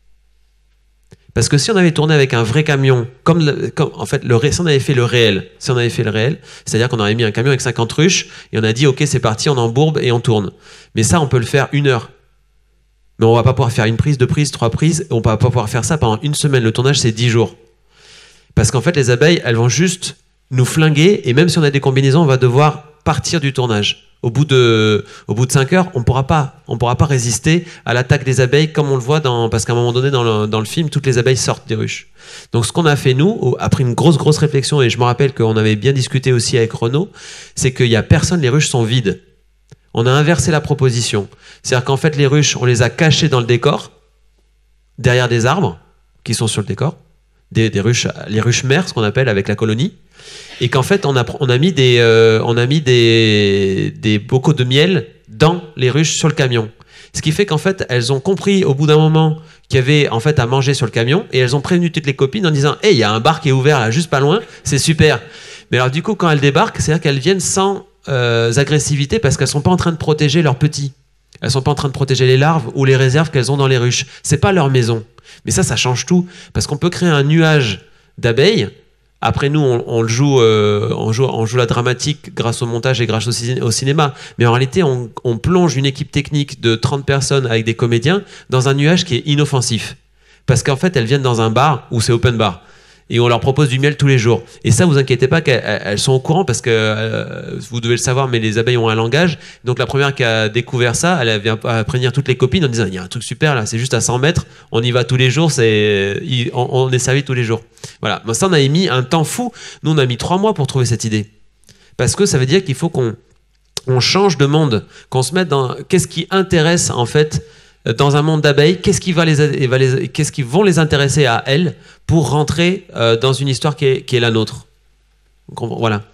C: Parce que si on avait tourné avec un vrai camion, comme, le, comme en fait, le, si on avait fait le réel, si on avait fait le réel, c'est-à-dire qu'on aurait mis un camion avec cinquante ruches et on a dit ok c'est parti, on embourbe et on tourne. Mais ça on peut le faire une heure. Mais on va pas pouvoir faire une prise, deux prises, trois prises, on va pas pouvoir faire ça pendant une semaine. Le tournage c'est dix jours. Parce qu'en fait les abeilles elles vont juste nous flinguer et même si on a des combinaisons on va devoir partir du tournage. Au bout de, au bout de cinq heures, on ne pourra pas, on pourra pas résister à l'attaque des abeilles comme on le voit dans, parce qu'à un moment donné dans le, dans le film, toutes les abeilles sortent des ruches. Donc ce qu'on a fait nous, après une grosse grosse réflexion, et je me rappelle qu'on avait bien discuté aussi avec Renaud, c'est qu'il y a personne, les ruches sont vides. On a inversé la proposition. C'est-à-dire qu'en fait les ruches, on les a cachées dans le décor, derrière des arbres qui sont sur le décor, des, des ruches, les ruches mères, ce qu'on appelle avec la colonie. Et qu'en fait, on a, on a mis, des, euh, on a mis des, des bocaux de miel dans les ruches sur le camion. Ce qui fait qu'en fait, elles ont compris au bout d'un moment qu'il y avait en fait à manger sur le camion et elles ont prévenu toutes les copines en disant « Hey, il y a un bar qui est ouvert là, juste pas loin, c'est super !» Mais alors du coup, quand elles débarquent, c'est-à-dire qu'elles viennent sans euh, agressivité parce qu'elles sont pas en train de protéger leurs petits. Elles sont pas en train de protéger les larves ou les réserves qu'elles ont dans les ruches. C'est pas leur maison. Mais ça, ça change tout parce qu'on peut créer un nuage d'abeilles. Après nous, on, on le joue, euh, on joue, on joue la dramatique grâce au montage et grâce au, ciné- au cinéma. Mais en réalité, on, on plonge une équipe technique de trente personnes avec des comédiens dans un nuage qui est inoffensif. Parce qu'en fait, elles viennent dans un bar où c'est open bar. Et on leur propose du miel tous les jours. Et ça, vous inquiétez pas qu'elles elles sont au courant parce que euh, vous devez le savoir, mais les abeilles ont un langage. Donc la première qui a découvert ça, elle vient prévenir toutes les copines en disant il y a un truc super là, c'est juste à cent mètres, on y va tous les jours, c'est, on, on est servi tous les jours. Voilà. Mais ça, on a mis un temps fou. Nous, on a mis trois mois pour trouver cette idée. Parce que ça veut dire qu'il faut qu'on on change de monde, qu'on se mette dans qu'est-ce qui intéresse en fait. Dans un monde d'abeilles, qu'est-ce qui va les, va les, qu'est-ce qui vont les intéresser à elles pour rentrer euh, dans une histoire qui est, qui est la nôtre. Donc, voilà.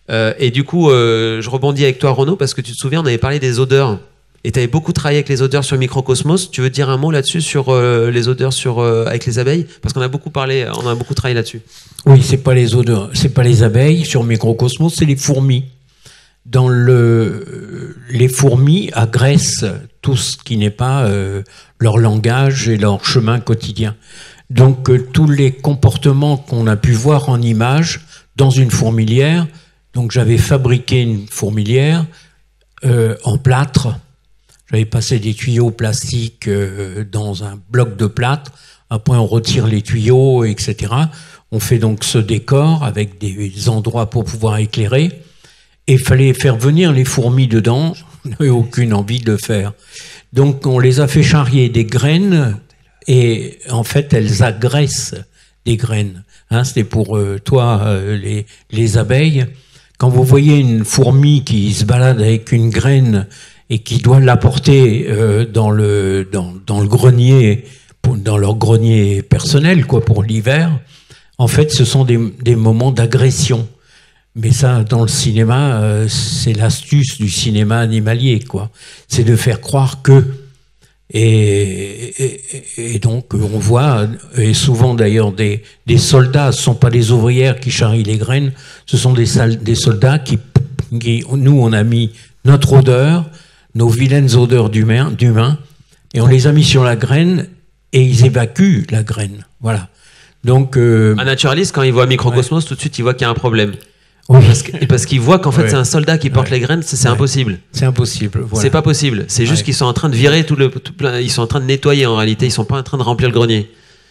C: Euh, et du coup, euh, je rebondis avec toi, Renaud, parce que tu te souviens, on avait parlé des odeurs. Et tu avais beaucoup travaillé avec les odeurs sur Microcosmos. Tu veux dire un mot là-dessus sur euh, les odeurs sur, euh, avec les abeilles? Parce qu'on a beaucoup parlé, on a beaucoup travaillé là-dessus.
B: Oui, c'est pas les odeurs, c'est pas les abeilles. Sur Microcosmos, c'est les fourmis. Dans le, les fourmis agressent tout ce qui n'est pas euh, leur langage et leur chemin quotidien. Donc euh, tous les comportements qu'on a pu voir en images dans une fourmilière. Donc j'avais fabriqué une fourmilière euh, en plâtre. J'avais passé des tuyaux plastiques euh, dans un bloc de plâtre. Après on retire les tuyaux, et cetera. On fait donc ce décor avec des endroits pour pouvoir éclairer. Et il fallait faire venir les fourmis dedans. Je n'avais aucune envie de le faire. Donc on les a fait charrier des graines et en fait elles agressent des graines. Hein, c'était pour euh, toi euh, les, les abeilles. Quand vous voyez une fourmi qui se balade avec une graine et qui doit l'apporter euh, dans le dans, dans le grenier, pour, dans leur grenier personnel quoi pour l'hiver, en fait ce sont des, des moments d'agression. Mais ça, dans le cinéma, euh, c'est l'astuce du cinéma animalier, quoi. C'est de faire croire que. Et, et, et donc, on voit, et souvent d'ailleurs, des, des soldats, ce ne sont pas des ouvrières qui charrient les graines, ce sont des, des soldats qui, qui. Nous, on a mis notre odeur, nos vilaines odeurs d'humains, d'humains, et on les a mis sur la graine, et ils évacuent la graine. Voilà. Donc. Euh,
C: Un naturaliste, quand il voit Microcosmos, ouais. tout de suite, il voit qu'il y a un problème.
B: Oui.
C: Parce, que, parce qu'il voit qu'en fait
B: ouais.
C: c'est un soldat qui porte
B: ouais.
C: les graines, c'est
B: ouais.
C: impossible.
B: C'est impossible. Voilà.
C: C'est pas possible. C'est juste
B: ouais.
C: qu'ils sont en train de virer tout le, tout plein, ils sont en train de nettoyer en réalité. Ils sont pas en train de remplir le grenier.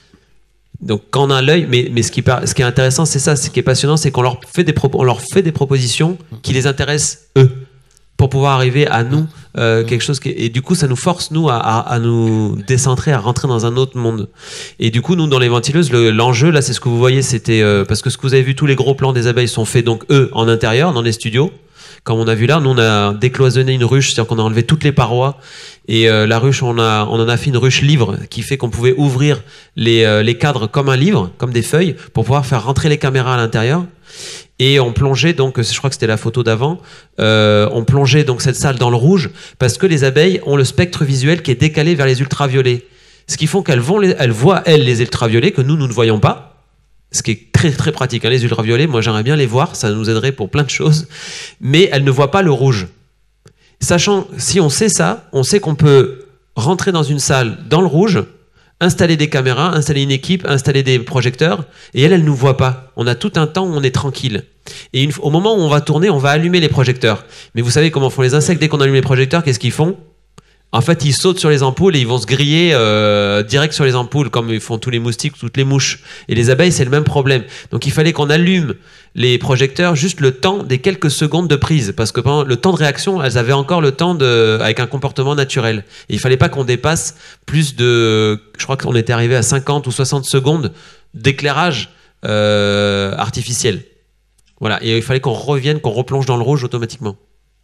C: Donc quand on a l'œil, mais, mais ce qui, ce qui est intéressant, c'est ça, ce qui est passionnant, c'est qu'on leur fait des on leur fait des propositions qui les intéressent eux, pour pouvoir arriver à nous euh, quelque chose qui est, et du coup ça nous force nous à, à, à nous décentrer, à rentrer dans un autre monde. Et du coup nous dans les ventileuses le, l'enjeu là c'est ce que vous voyez, c'était euh, parce que ce que vous avez vu, tous les gros plans des abeilles sont faits donc eux en intérieur dans les studios comme on a vu là. Nous on a décloisonné une ruche, c'est-à-dire qu'on a enlevé toutes les parois et euh, la ruche on a on en a fait une ruche livre qui fait qu'on pouvait ouvrir les euh, les cadres comme un livre, comme des feuilles pour pouvoir faire rentrer les caméras à l'intérieur. Et on plongeait donc, je crois que c'était la photo d'avant, euh, on plongeait donc cette salle dans le rouge parce que les abeilles ont le spectre visuel qui est décalé vers les ultraviolets. Ce qui font qu'elles vont, les, elles voient elles les ultraviolets que nous nous ne voyons pas. Ce qui est très très pratique. Hein, les ultraviolets, moi j'aimerais bien les voir, ça nous aiderait pour plein de choses. Mais elles ne voient pas le rouge. Sachant, si on sait ça, on sait qu'on peut rentrer dans une salle dans le rouge, installer des caméras, installer une équipe, installer des projecteurs, et elle, elle ne nous voit pas. On a tout un temps où on est tranquille. Et une, au moment où on va tourner, on va allumer les projecteurs. Mais vous savez comment font les insectes dès qu'on allume les projecteurs, qu'est-ce qu'ils font ? En fait, ils sautent sur les ampoules et ils vont se griller euh, direct sur les ampoules, comme ils font tous les moustiques, toutes les mouches. Et les abeilles, c'est le même problème. Donc il fallait qu'on allume les projecteurs juste le temps des quelques secondes de prise, parce que pendant le temps de réaction, elles avaient encore le temps de, avec un comportement naturel. Et il fallait pas qu'on dépasse plus de, je crois qu'on était arrivé à cinquante ou soixante secondes d'éclairage euh, artificiel. Voilà. Et il fallait qu'on revienne, qu'on replonge dans le rouge automatiquement.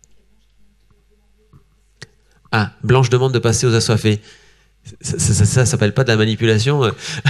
C: Ah, Blanche demande de passer aux assoiffés. Ça, ça, ça, ça s'appelle pas de la manipulation.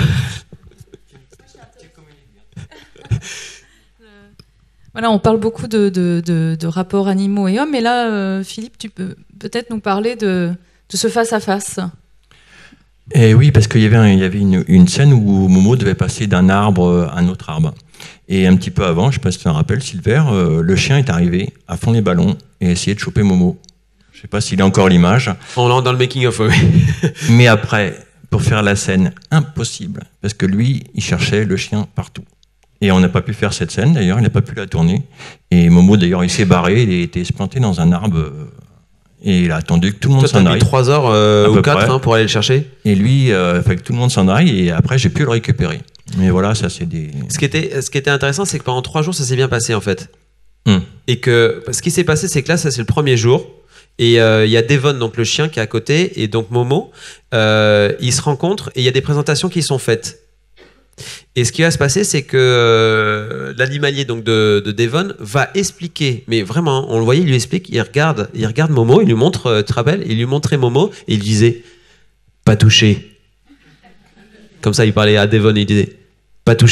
A: Voilà, on parle beaucoup de, de, de, de rapports animaux et hommes, et là, euh, Philippe, tu peux peut-être nous parler de, de ce face-à-face.
D: Et oui, parce qu'il y avait, un, il y avait une, une scène où Momo devait passer d'un arbre à un autre arbre. Et un petit peu avant, je ne sais pas si tu te rappelles, Silver, euh, le chien est arrivé à fond les ballons et essayé de choper Momo. Je ne sais pas s'il a encore l'image.
C: On l'a dans le making-of, oui.
D: Mais après, pour faire la scène, impossible. Parce que lui, il cherchait le chien partout. Et on n'a pas pu faire cette scène, d'ailleurs, il n'a pas pu la tourner. Et Momo, d'ailleurs, il s'est barré, il a été se planter dans un arbre. Et il a attendu que tout le monde
C: Toi,
D: s'en aille.
C: Toi, t'as mis trois heures euh, ou quatre hein, pour aller le chercher.
D: Et lui, euh, fait que tout le monde s'en aille, et après, j'ai pu le récupérer. Mais voilà, ça, c'est des...
C: Ce qui était, ce qui était intéressant, c'est que pendant trois jours, ça s'est bien passé, en fait.
D: Hum.
C: Et que ce qui s'est passé, c'est que là, ça, c'est le premier jour. Et il euh, y a Devon, donc le chien, qui est à côté, et donc Momo. Euh, ils se rencontrent, et il y a des présentations qui sont faites. Et ce qui va se passer, c'est que euh, l'animalier donc de, de Devon va expliquer, mais vraiment, on le voyait, il lui explique, il regarde, il regarde Momo, il lui montre euh, Trabel, il lui montrait Momo, et il disait « pas toucher ». Comme ça, il parlait à Devon, et il disait « pas toucher ».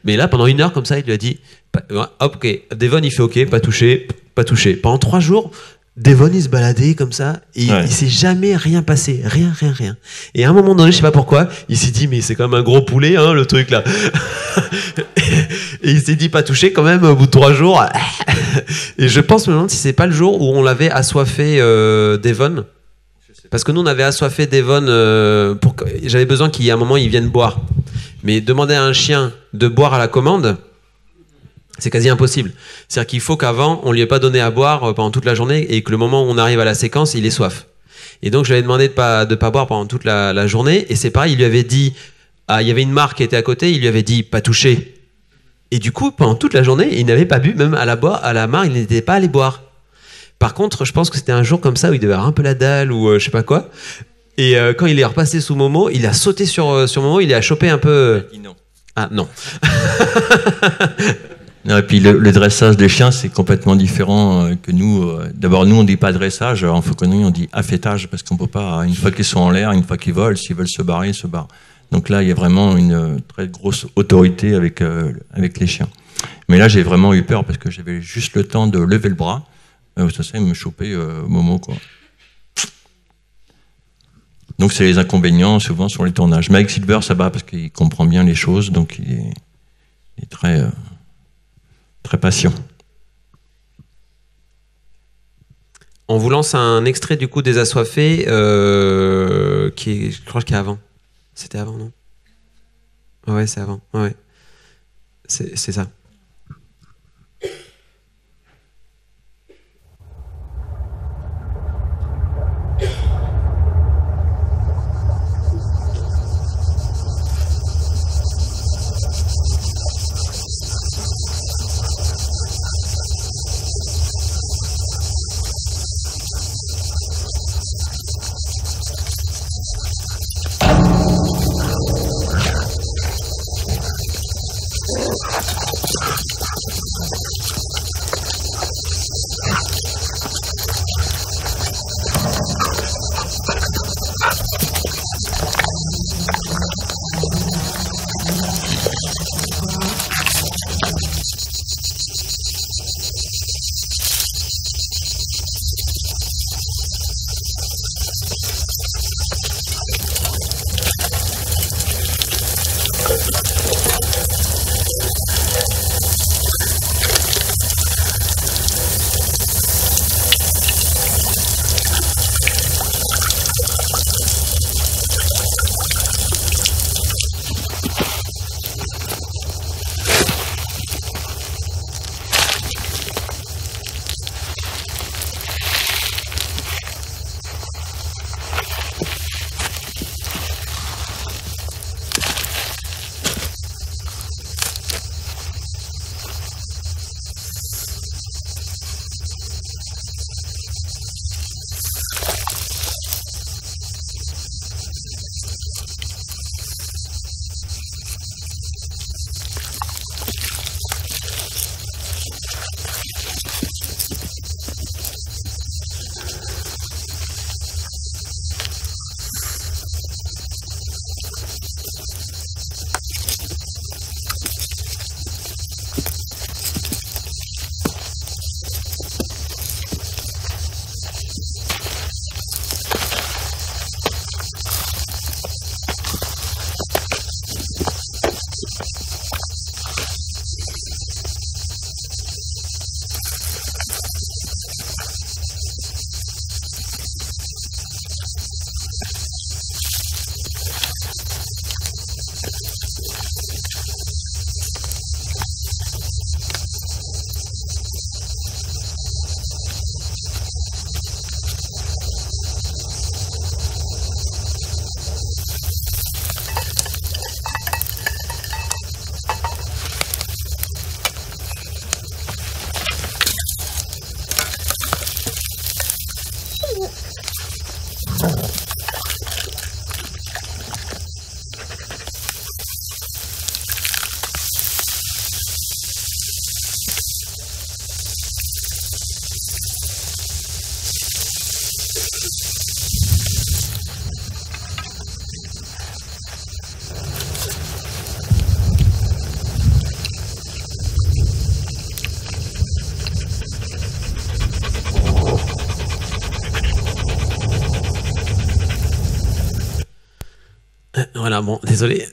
C: Mais là, pendant une heure comme ça, il lui a dit, hop, ok, Devon il fait ok, pas touché, pas touché. Pendant trois jours, Devon il se baladait comme ça, et ouais. il, il s'est jamais rien passé, rien, rien, rien. Et à un moment donné, je sais pas pourquoi, il s'est dit mais c'est quand même un gros poulet, hein, le truc là. Et il s'est dit pas touché quand même au bout de trois jours. Et je pense me demande si c'est pas le jour où on l'avait assoiffé euh, Devon, parce que nous on avait assoiffé Devon euh, pour que j'avais besoin qu'il y ait un moment il vienne boire. Mais demander à un chien de boire à la commande, c'est quasi impossible. C'est-à-dire qu'il faut qu'avant, on lui ait pas donné à boire pendant toute la journée et que le moment où on arrive à la séquence, il ait soif. Et donc, je lui avais demandé de pas, de pas boire pendant toute la, la journée. Et c'est pareil, il lui avait dit, ah, il y avait une mare qui était à côté, il lui avait dit, pas toucher. Et du coup, pendant toute la journée, il n'avait pas bu, même à la, boire, à la mare, il n'était pas allé boire. Par contre, je pense que c'était un jour comme ça où il devait avoir un peu la dalle ou euh, je sais pas quoi. Et euh, quand il est repassé sous Momo, il a sauté sur, euh, sur Momo, il a chopé un peu...
D: Il a dit non.
C: Ah, non.
D: Non, et puis le, le dressage des chiens, c'est complètement différent euh, que nous. Euh, D'abord, nous, on dit pas dressage. En fauconnerie, on dit affêtage parce qu'on peut pas. Une fois qu'ils sont en l'air, une fois qu'ils volent, s'ils veulent se barrer, ils se barrent. Donc là, il y a vraiment une euh, très grosse autorité avec euh, avec les chiens. Mais là, j'ai vraiment eu peur parce que j'avais juste le temps de lever le bras. Euh, ça, ça, me choper euh, Momo, quoi. Donc c'est les inconvénients souvent sur les tournages. Mais avec Silver, ça va parce qu'il comprend bien les choses, donc il est, il est très euh, très patient.
C: On vous lance un extrait du coup des Assoiffés, euh, qui est, je crois qu'il est avant. C'était avant, non? Ouais, c'est avant. Ouais, c'est, c'est ça. désolé.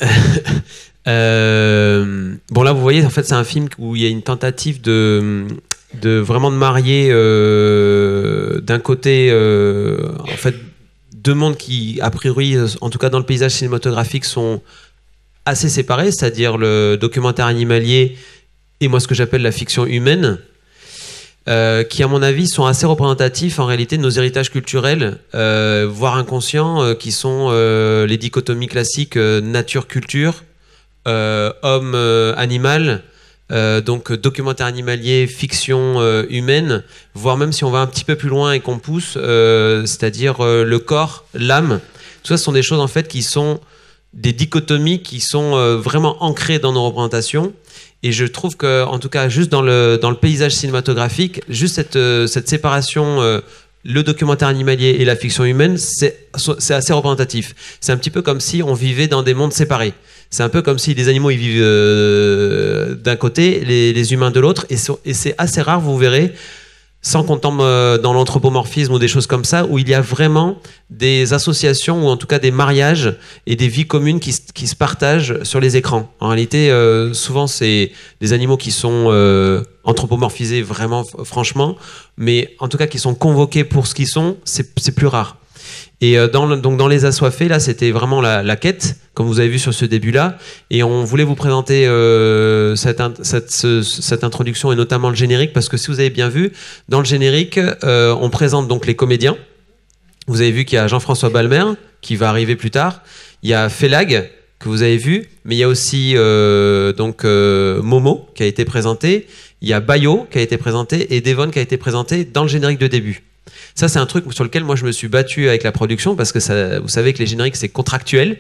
C: euh, bon, là, vous voyez, en fait, c'est un film où il y a une tentative de, de vraiment de marier euh, d'un côté, euh, en fait, deux mondes qui, a priori, en tout cas dans le paysage cinématographique, sont assez séparés, c'est-à-dire le documentaire animalier et moi, ce que j'appelle la fiction humaine. Euh, qui à mon avis sont assez représentatifs en réalité de nos héritages culturels, euh, voire inconscients, euh, qui sont euh, les dichotomies classiques euh, nature-culture, euh, homme-animal, euh, donc documentaire animalier, fiction euh, humaine, voire même si on va un petit peu plus loin et qu'on pousse, euh, c'est-à-dire euh, le corps, l'âme. Tout ça, ce sont des choses en fait qui sont des dichotomies qui sont euh, vraiment ancrées dans nos représentations. Et je trouve que, en tout cas, juste dans le, dans le paysage cinématographique, juste cette, euh, cette séparation, euh, le documentaire animalier et la fiction humaine, c'est, c'est assez représentatif. C'est un petit peu comme si on vivait dans des mondes séparés. C'est un peu comme si les animaux ils vivent euh, d'un côté, les, les humains de l'autre. Et, so, et c'est assez rare, vous verrez, sans qu'on tombe euh, dans l'anthropomorphisme ou des choses comme ça, où il y a vraiment des associations ou en tout cas des mariages et des vies communes qui, qui se partagent sur les écrans. En réalité, euh, souvent c'est des animaux qui sont euh, anthropomorphisés vraiment franchement, mais en tout cas qui sont convoqués pour ce qu'ils sont, c'est, c'est plus rare. Et euh, dans le, donc dans Les Assoiffés, là, c'était vraiment la, la quête, comme vous avez vu sur ce début-là. Et on voulait vous présenter euh, cette, cette, ce, cette introduction et notamment le générique, parce que si vous avez bien vu, dans le générique, euh, on présente donc les comédiens. Vous avez vu qu'il y a Jean-François Balmer, qui va arriver plus tard. Il y a Félag, que vous avez vu, mais il y a aussi euh, donc, euh, Momo, qui a été présenté. Il y a Bayo, qui a été présenté, et Devon, qui a été présenté dans le générique de début. Ça, c'est un truc sur lequel moi je me suis battu avec la production parce que ça, vous savez que les génériques c'est contractuel.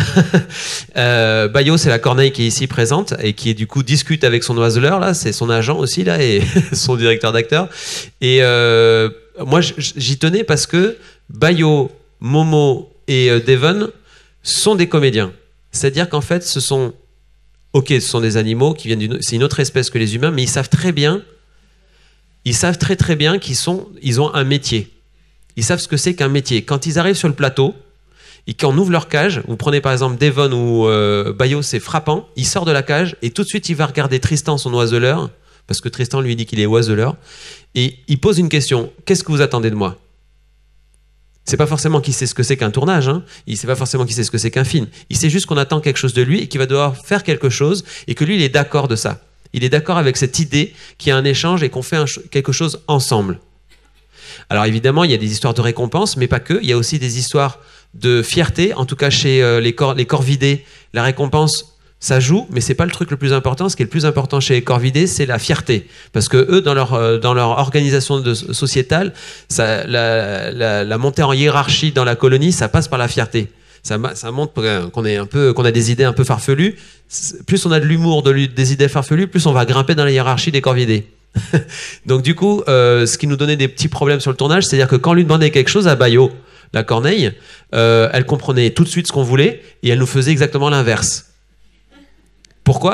C: euh, Bayo, c'est la corneille qui est ici présente et qui du coup discute avec son oiseleur là, c'est son agent aussi là et son directeur d'acteur. Et euh, moi j'y tenais parce que Bayo, Momo et euh, Devon sont des comédiens. C'est-à-dire qu'en fait, ce sont, ok, ce sont des animaux qui viennent d'une, c'est une autre espèce que les humains, mais ils savent très bien. Ils savent très très bien qu'ils sont, ils ont un métier. Ils savent ce que c'est qu'un métier. Quand ils arrivent sur le plateau et qu'on ouvre leur cage, vous prenez par exemple Devon ou euh, Bayo, c'est frappant. Il sort de la cage et tout de suite il va regarder Tristan, son oiseleur, parce que Tristan lui dit qu'il est oiseleur, et il pose une question. Qu'est-ce que vous attendez de moi ? C'est pas forcément qu'il sait ce que c'est qu'un tournage, hein. Il sait pas forcément qu'il sait ce que c'est qu'un film. Il sait juste qu'on attend quelque chose de lui et qu'il va devoir faire quelque chose et que lui il est d'accord de ça. Il est d'accord avec cette idée qu'il y a un échange et qu'on fait un, quelque chose ensemble. Alors évidemment, il y a des histoires de récompense, mais pas que. Il y a aussi des histoires de fierté. En tout cas, chez euh, les, corps, les corvidés, la récompense, ça joue, mais c'est pas le truc le plus important. Ce qui est le plus important chez les corvidés, c'est la fierté. Parce que eux, dans leur, euh, dans leur organisation de, sociétale, ça, la, la, la montée en hiérarchie dans la colonie, ça passe par la fierté. Ça, ça montre qu'on est un peu, qu'on a des idées un peu farfelues. Plus on a de l'humour, de, des idées farfelues, plus on va grimper dans la hiérarchie des corvidés. Donc du coup, euh, ce qui nous donnait des petits problèmes sur le tournage, c'est-à-dire que quand on lui demandait quelque chose à Bayo, la corneille, euh, elle comprenait tout de suite ce qu'on voulait et elle nous faisait exactement l'inverse. Pourquoi ?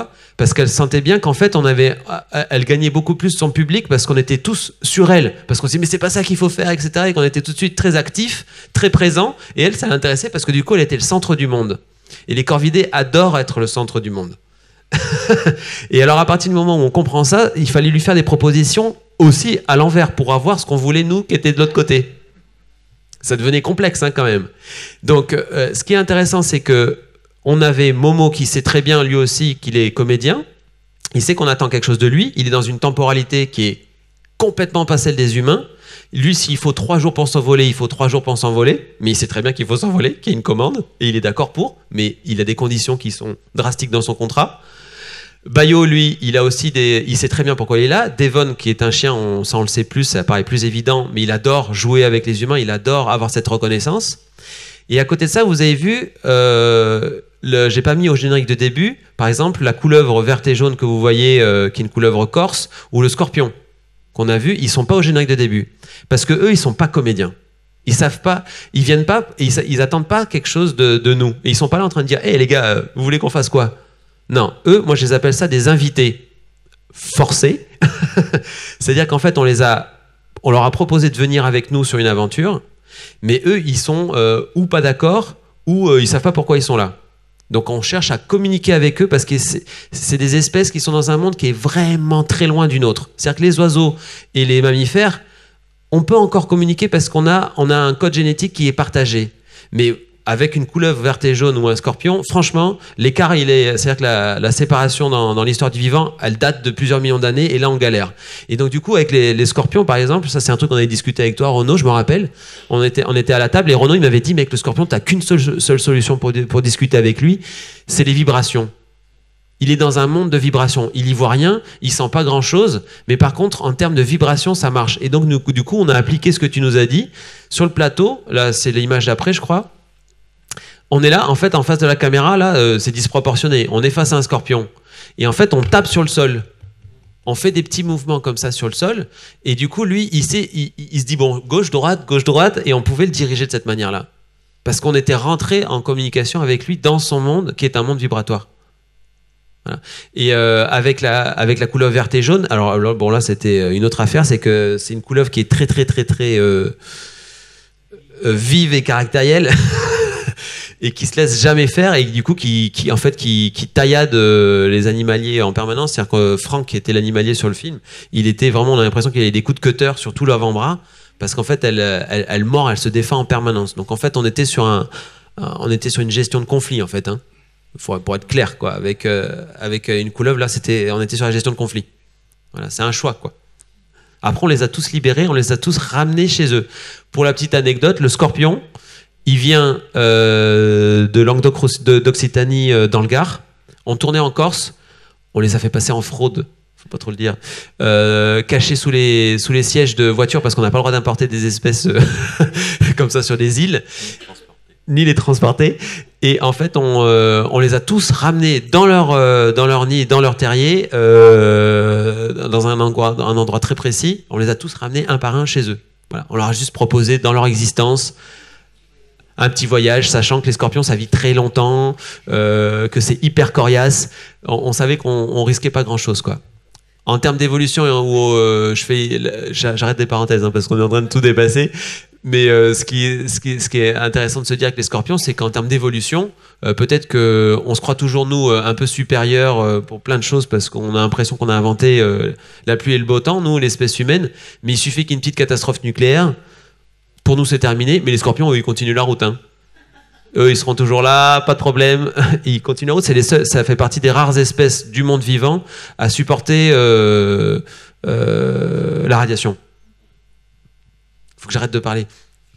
C: Parce qu'elle sentait bien qu'en fait, on avait, elle gagnait beaucoup plus son public parce qu'on était tous sur elle. Parce qu'on s'est dit, mais c'est pas ça qu'il faut faire, et cetera. Et qu'on était tout de suite très actifs, très présents. Et elle, ça l'intéressait parce que du coup, elle était le centre du monde. Et les corvidés adorent être le centre du monde. Et alors, à partir du moment où on comprend ça, il fallait lui faire des propositions aussi à l'envers pour avoir ce qu'on voulait, nous, qui était de l'autre côté. Ça devenait complexe, hein, quand même. Donc, euh, ce qui est intéressant, c'est que on avait Momo qui sait très bien lui aussi qu'il est comédien. Il sait qu'on attend quelque chose de lui. Il est dans une temporalité qui est complètement pas celle des humains. Lui, s'il faut trois jours pour s'envoler, il faut trois jours pour s'envoler. Mais il sait très bien qu'il faut s'envoler, qu'il y a une commande. Et il est d'accord pour. Mais il a des conditions qui sont drastiques dans son contrat. Bayo, lui, il a aussi des, il sait très bien pourquoi il est là. Devon, qui est un chien, on, ça on le sait plus, ça paraît plus évident. Mais il adore jouer avec les humains. Il adore avoir cette reconnaissance. Et à côté de ça, vous avez vu... Euh, Le, j'ai pas mis au générique de début, par exemple, la couleuvre verte et jaune que vous voyez, euh, qui est une couleuvre corse, ou le scorpion qu'on a vu, ils sont pas au générique de début. Parce que eux, ils sont pas comédiens. Ils savent pas, ils viennent pas, ils, ils attendent pas quelque chose de, de nous. Et ils sont pas là en train de dire, hé hey, les gars, euh, vous voulez qu'on fasse quoi ? Non, eux, moi je les appelle ça des invités forcés. C'est-à-dire qu'en fait, on les a, on leur a proposé de venir avec nous sur une aventure, mais eux, ils sont euh, ou pas d'accord, ou euh, ils savent pas pourquoi ils sont là. Donc on cherche à communiquer avec eux parce que c'est, c'est des espèces qui sont dans un monde qui est vraiment très loin du nôtre. C'est-à-dire que les oiseaux et les mammifères, on peut encore communiquer parce qu'on a, on a un code génétique qui est partagé. Mais avec une couleuvre verte et jaune ou un scorpion, franchement, l'écart, il est, c'est-à-dire que la, la séparation dans, dans l'histoire du vivant, elle date de plusieurs millions d'années, et là, on galère. Et donc, du coup, avec les, les scorpions, par exemple, ça, c'est un truc qu'on avait discuté avec toi, Renaud, je me rappelle. On était, on était à la table, et Renaud, il m'avait dit, mec, le scorpion, t'as qu'une seule, seule solution pour, pour discuter avec lui, c'est les vibrations. Il est dans un monde de vibrations. Il y voit rien, il sent pas grand-chose, mais par contre, en termes de vibrations, ça marche. Et donc, nous, du coup, on a appliqué ce que tu nous as dit. Sur le plateau, là, c'est l'image d'après, je crois. On est là, en fait, en face de la caméra, là, euh, c'est disproportionné. On est face à un scorpion. Et en fait, on tape sur le sol. On fait des petits mouvements comme ça sur le sol. Et du coup, lui, il, sait, il, il se dit, bon, gauche-droite, gauche-droite, et on pouvait le diriger de cette manière-là. Parce qu'on était rentré en communication avec lui dans son monde, qui est un monde vibratoire. Voilà. Et euh, avec, la, avec la couleuvre verte et jaune, alors là, bon, là, c'était une autre affaire, c'est que c'est une couleuvre qui est très, très, très, très euh, euh, vive et caractérielle. Et qui se laisse jamais faire et du coup qui, qui en fait qui, qui taillade euh, les animaliers en permanence. C'est-à-dire que Franck, qui était l'animalier sur le film, il était vraiment, on a l'impression qu'il avait des coups de cutter sur tout l'avant-bras parce qu'en fait elle, elle, elle mord, elle se défend en permanence. Donc en fait on était sur un, on était sur une gestion de conflit en fait. Hein. Pour, pour être clair quoi, avec euh, avec une couleuvre là, c'était, on était sur la gestion de conflit. Voilà, c'est un choix quoi. Après on les a tous libérés, on les a tous ramenés chez eux. Pour la petite anecdote, le scorpion. Il vient euh, de Languedoc-d'Occitanie euh, dans le Gard. On tournait en Corse. On les a fait passer en fraude, faut pas trop le dire, euh, cachés sous les, sous les sièges de voitures parce qu'on n'a pas le droit d'importer des espèces euh, comme ça sur des îles, ni les transporter. Et en fait, on, euh, on les a tous ramenés dans leur, euh, dans leur nid, dans leur terrier, euh, dans un endroit, un endroit très précis. On les a tous ramenés un par un chez eux. Voilà. On leur a juste proposé dans leur existence un petit voyage, sachant que les scorpions ça vit très longtemps, euh, que c'est hyper coriace. On, on savait qu'on on risquait pas grand chose quoi. En termes d'évolution, où euh, je fais, j'arrête des parenthèses hein, parce qu'on est en train de tout dépasser. Mais euh, ce, qui, ce, qui, ce qui est intéressant de se dire avec les scorpions, c'est qu'en termes d'évolution, euh, peut-être que on se croit toujours nous un peu supérieurs euh, pour plein de choses parce qu'on a l'impression qu'on a inventé euh, la pluie et le beau temps, nous l'espèce humaine. Mais il suffit qu'il y ait une petite catastrophe nucléaire. Pour nous, c'est terminé, mais les scorpions, eux, ils continuent la route. Hein. Eux, ils seront toujours là, pas de problème. Ils continuent la route. C'est les seuls, ça fait partie des rares espèces du monde vivant à supporter euh, euh, la radiation. Faut que j'arrête de parler.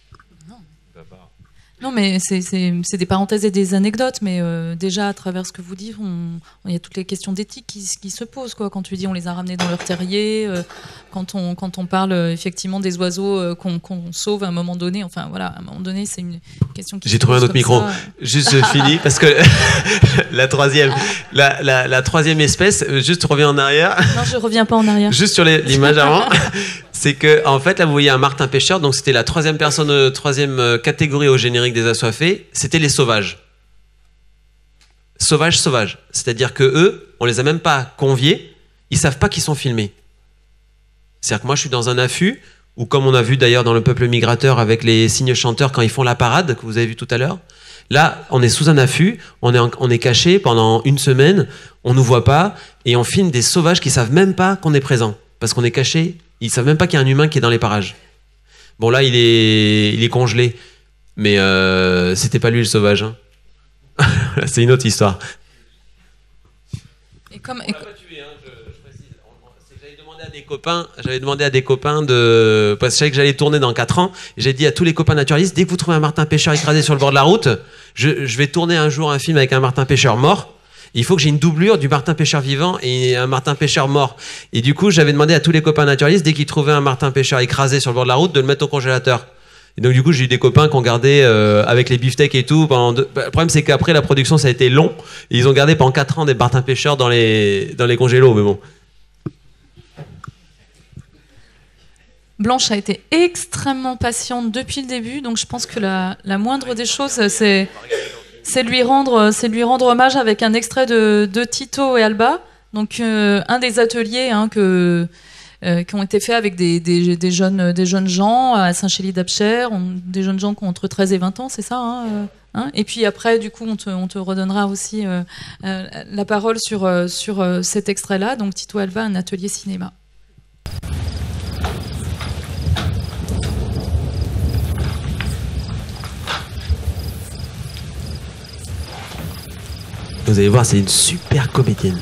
A: Non, mais c'est, c'est, c'est des parenthèses et des anecdotes, mais euh, déjà, à travers ce que vous dites, il y a toutes les questions d'éthique qui, qui se posent. Quoi. Quand tu dis on les a ramenés dans leur terrier, euh, quand, on, quand on parle euh, effectivement des oiseaux euh, qu'on, qu'on sauve à un moment donné, enfin voilà, à un moment donné, c'est une question qui
C: J'ai
A: se
C: trouvé
A: pose
C: un autre micro.
A: ça.
C: Juste, je finis, parce que la troisième, la, la, la troisième espèce, juste reviens en arrière.
A: Non, je reviens pas en arrière.
C: Juste sur les, l'image avant. C'est que, en fait, là, vous voyez un martin pêcheur, donc c'était la troisième personne, euh, troisième euh, catégorie au générique des Assoiffés, c'était les sauvages. Sauvages, sauvages. C'est-à-dire que eux, on les a même pas conviés, ils savent pas qu'ils sont filmés. C'est-à-dire que moi, je suis dans un affût, ou comme on a vu d'ailleurs dans le peuple migrateur avec les cygnes chanteurs quand ils font la parade, que vous avez vu tout à l'heure. Là, on est sous un affût, on est, en, on est caché pendant une semaine, on nous voit pas, et on filme des sauvages qui savent même pas qu'on est présent, parce qu'on est caché. Ils savent même pas qu'il y a un humain qui est dans les parages. Bon là, il est, il est congelé, mais euh, c'était pas lui le sauvage. Hein. C'est une autre histoire.
A: Et comme,
C: et... J'avais demandé à des copains, j'avais demandé à des copains de, parce que je savais que j'allais tourner dans quatre ans. J'ai dit à tous les copains naturalistes, dès que vous trouvez un martin pêcheur écrasé sur le bord de la route, je, je vais tourner un jour un film avec un martin pêcheur mort. Il faut que j'ai une doublure du martin pêcheur vivant et un martin pêcheur mort. Et du coup, j'avais demandé à tous les copains naturalistes, dès qu'ils trouvaient un martin pêcheur écrasé sur le bord de la route, de le mettre au congélateur. Et donc du coup, j'ai eu des copains qui ont gardé euh, avec les beefsteaks et tout. Pendant deux... Le problème, c'est qu'après la production, ça a été long. Et ils ont gardé pendant quatre ans des martins pêcheurs dans les dans les congélos. Mais bon.
A: Blanche a été extrêmement patiente depuis le début, donc je pense que la, la moindre des choses, c'est c'est lui rendre, c'est lui rendre hommage avec un extrait de, de Tito et Alba, donc euh, un des ateliers hein, que, euh, qui ont été faits avec des, des, des, jeunes, des jeunes gens à Saint-Chély d'Apcher, des jeunes gens qui ont entre treize et vingt ans, c'est ça hein, Hein. Et puis après, du coup, on te, on te redonnera aussi euh, euh, la parole sur, euh, sur euh, cet extrait-là. Donc Tito Alva, un atelier cinéma.
C: Vous allez voir, c'est une super comédienne.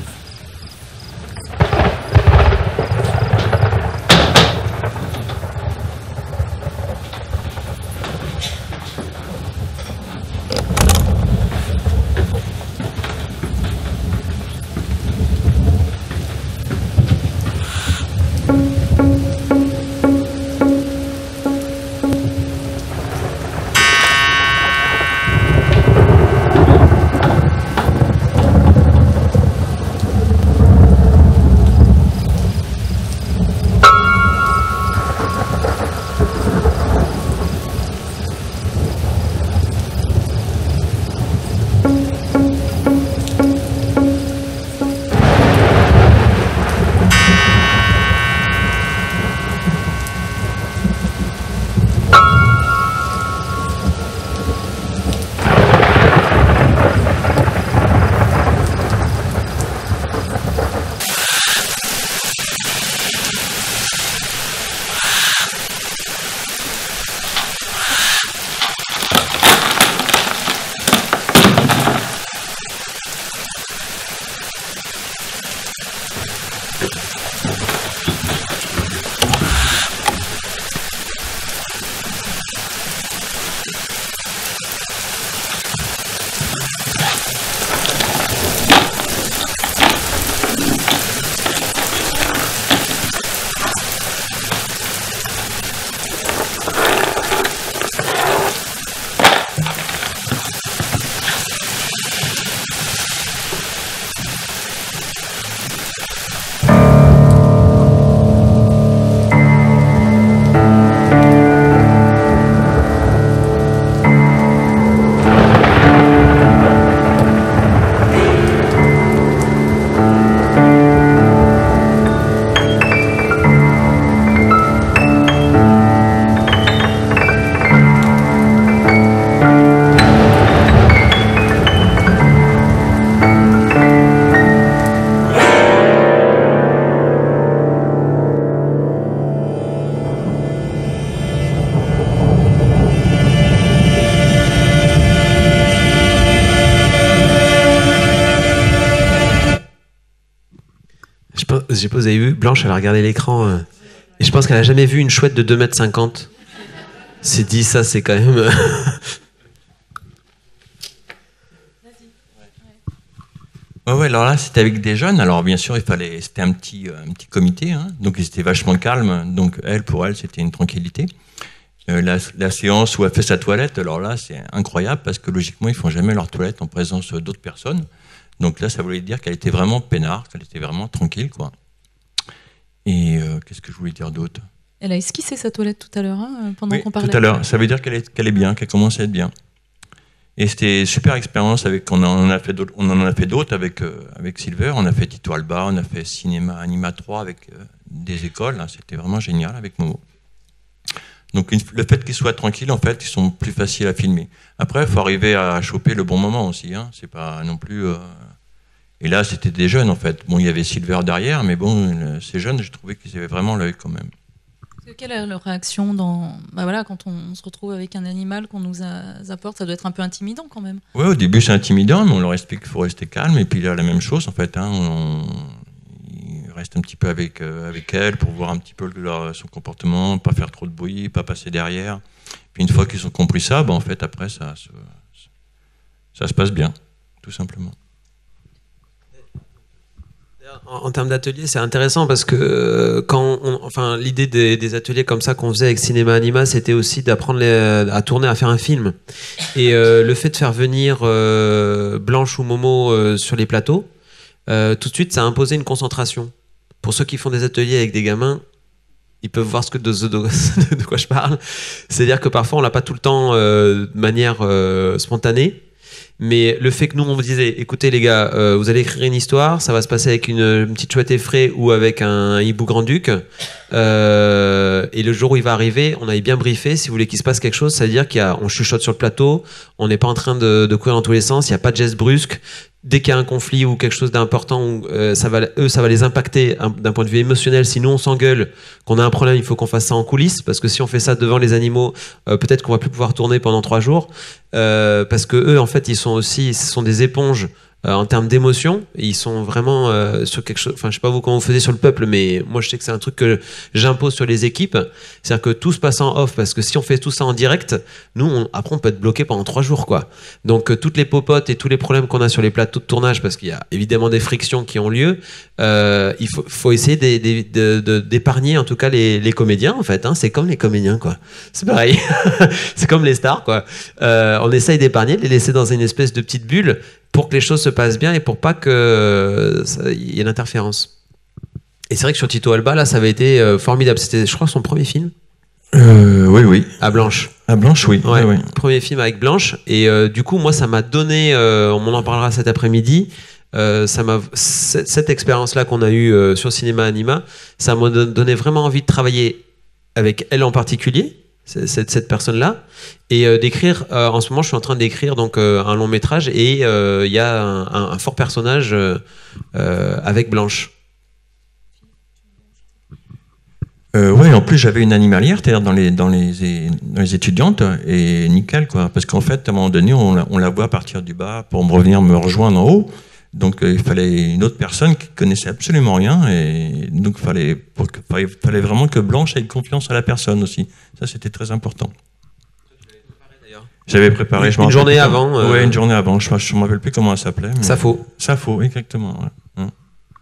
C: Je sais pas, vous avez vu, Blanche, elle a regardé l'écran euh, et je pense qu'elle a jamais vu une chouette de deux mètres cinquante. C'est dit, ça, c'est quand même... Euh...
D: Ouais, ouais, alors là, c'était avec des jeunes. Alors, bien sûr, il fallait, c'était un petit, euh, un petit comité, hein, donc ils étaient vachement calmes. Donc, elle, pour elle, c'était une tranquillité. Euh, la, la séance où elle fait sa toilette, alors là, c'est incroyable parce que logiquement, ils font jamais leur toilette en présence d'autres personnes. Donc là, ça voulait dire qu'elle était vraiment peinard, qu'elle était vraiment tranquille, quoi. Et euh, qu'est-ce que je voulais dire d'autre?
A: Elle a esquissé sa toilette tout à l'heure, hein, pendant
D: oui,
A: qu'on parlait.
D: Tout à l'heure, ça veut dire qu'elle est, qu'elle est bien, qu'elle commence à être bien. Et c'était une super expérience. Avec, on, en a fait d'autres, on en a fait d'autres avec, euh, avec Silver. On a fait Tito Alba, on a fait Cinéma Anima trois avec euh, des écoles. Hein, c'était vraiment génial avec Momo. Donc une, le fait qu'ils soient tranquilles, en fait, ils sont plus faciles à filmer. Après, il faut arriver à choper le bon moment aussi. Hein. C'est pas non plus... Euh... Et là, c'était des jeunes, en fait. Bon, il y avait Silver derrière, mais bon, le, ces jeunes, j'ai trouvé qu'ils avaient vraiment l'œil quand même.
A: Quelle est leur réaction dans... bah voilà, quand on se retrouve avec un animal qu'on nous a... apporte? Ça doit être un peu intimidant quand même.
D: Oui, au début, c'est intimidant, mais on leur explique qu'il faut rester calme. Et puis là, la même chose, en fait. Hein, on... Il reste un petit peu avec, euh, avec elle pour voir un petit peu leur, son comportement, pas faire trop de bruit, pas passer derrière. Puis une fois qu'ils ont compris ça, bah, en fait, après, ça se, ça se passe bien, tout simplement.
C: En, en termes d'atelier, c'est intéressant parce que euh, quand on, enfin, l'idée des, des ateliers comme ça qu'on faisait avec Cinéma Anima, c'était aussi d'apprendre les, à tourner, à faire un film. Et euh, le fait de faire venir euh, Blanche ou Momo euh, sur les plateaux, euh, tout de suite, ça a imposé une concentration. Pour ceux qui font des ateliers avec des gamins, ils peuvent voir ce que de, de, de quoi je parle. C'est-à-dire que parfois, on l'a pas tout le temps euh, de manière euh, spontanée. Mais le fait que nous, on vous disait, écoutez les gars, euh, vous allez écrire une histoire, ça va se passer avec une, une petite chouette effraie ou avec un hibou grand-duc. Euh, et le jour où il va arriver, on avait bien briefé. Si vous voulez qu'il se passe quelque chose, ça veut dire qu'on chuchote sur le plateau, on n'est pas en train de, de courir dans tous les sens, il n'y a pas de geste brusque. Dès qu'il y a un conflit ou quelque chose d'important, euh, ça va, eux, ça va les impacter hein, d'un point de vue émotionnel. Si nous, on s'engueule, qu'on a un problème, il faut qu'on fasse ça en coulisses. Parce que si on fait ça devant les animaux, euh, peut-être qu'on va plus pouvoir tourner pendant trois jours. Euh, parce que eux, en fait, ils sont aussi, ce sont des éponges euh, en termes d'émotion. Ils sont vraiment euh, sur quelque chose. Enfin, je sais pas vous comment vous faisiez sur le peuple, mais moi, je sais que c'est un truc que j'impose sur les équipes. C'est-à-dire que tout se passe en off, parce que si on fait tout ça en direct, nous, on, après, on peut être bloqué pendant trois jours, quoi. Donc, euh, toutes les popotes et tous les problèmes qu'on a sur les plateaux de tournage, parce qu'il y a évidemment des frictions qui ont lieu, euh, il faut, faut essayer d'é- d'é- de- de- d'épargner, en tout cas, les, les comédiens, en fait. Hein. C'est comme les comédiens, quoi. C'est pareil. C'est comme les stars, quoi. Euh, on essaye d'épargner, de les laisser dans une espèce de petite bulle pour que les choses se passent bien et pour pas qu'il euh, y ait d'interférence. Et c'est vrai que sur Tito Alba, là, ça avait été euh, formidable. C'était, je crois, son premier film.
D: Euh, oui, oui.
C: À Blanche.
D: À Blanche, oui.
C: Ouais,
D: oui, oui.
C: Premier film avec Blanche. Et euh, du coup, moi, ça m'a donné, euh, on en parlera cet après-midi, euh, ça m'a, cette, cette expérience-là qu'on a eue euh, sur Cinéma Anima, ça m'a donné vraiment envie de travailler avec elle en particulier, cette, cette personne-là, et euh, d'écrire, euh, en ce moment, je suis en train d'écrire donc, euh, un long métrage, et il euh, y a un, un, un fort personnage euh, euh, avec Blanche.
D: Euh, ouais, en plus j'avais une animalière, c'est-à-dire dans les, dans, les, dans les étudiantes, et nickel quoi, parce qu'en fait à un moment donné on la, on la voit partir du bas pour me revenir me rejoindre en haut, donc euh, il fallait une autre personne qui connaissait absolument rien, et donc fallait, pour que, fallait, fallait vraiment que Blanche ait confiance à la personne aussi, ça c'était très important. J'avais préparé, je
C: une journée avant.
D: Euh...
C: Ouais,
D: une journée avant, je ne me rappelle plus comment elle s'appelait. Mais...
C: Sappho.
D: Sappho, exactement. Ouais. Hum.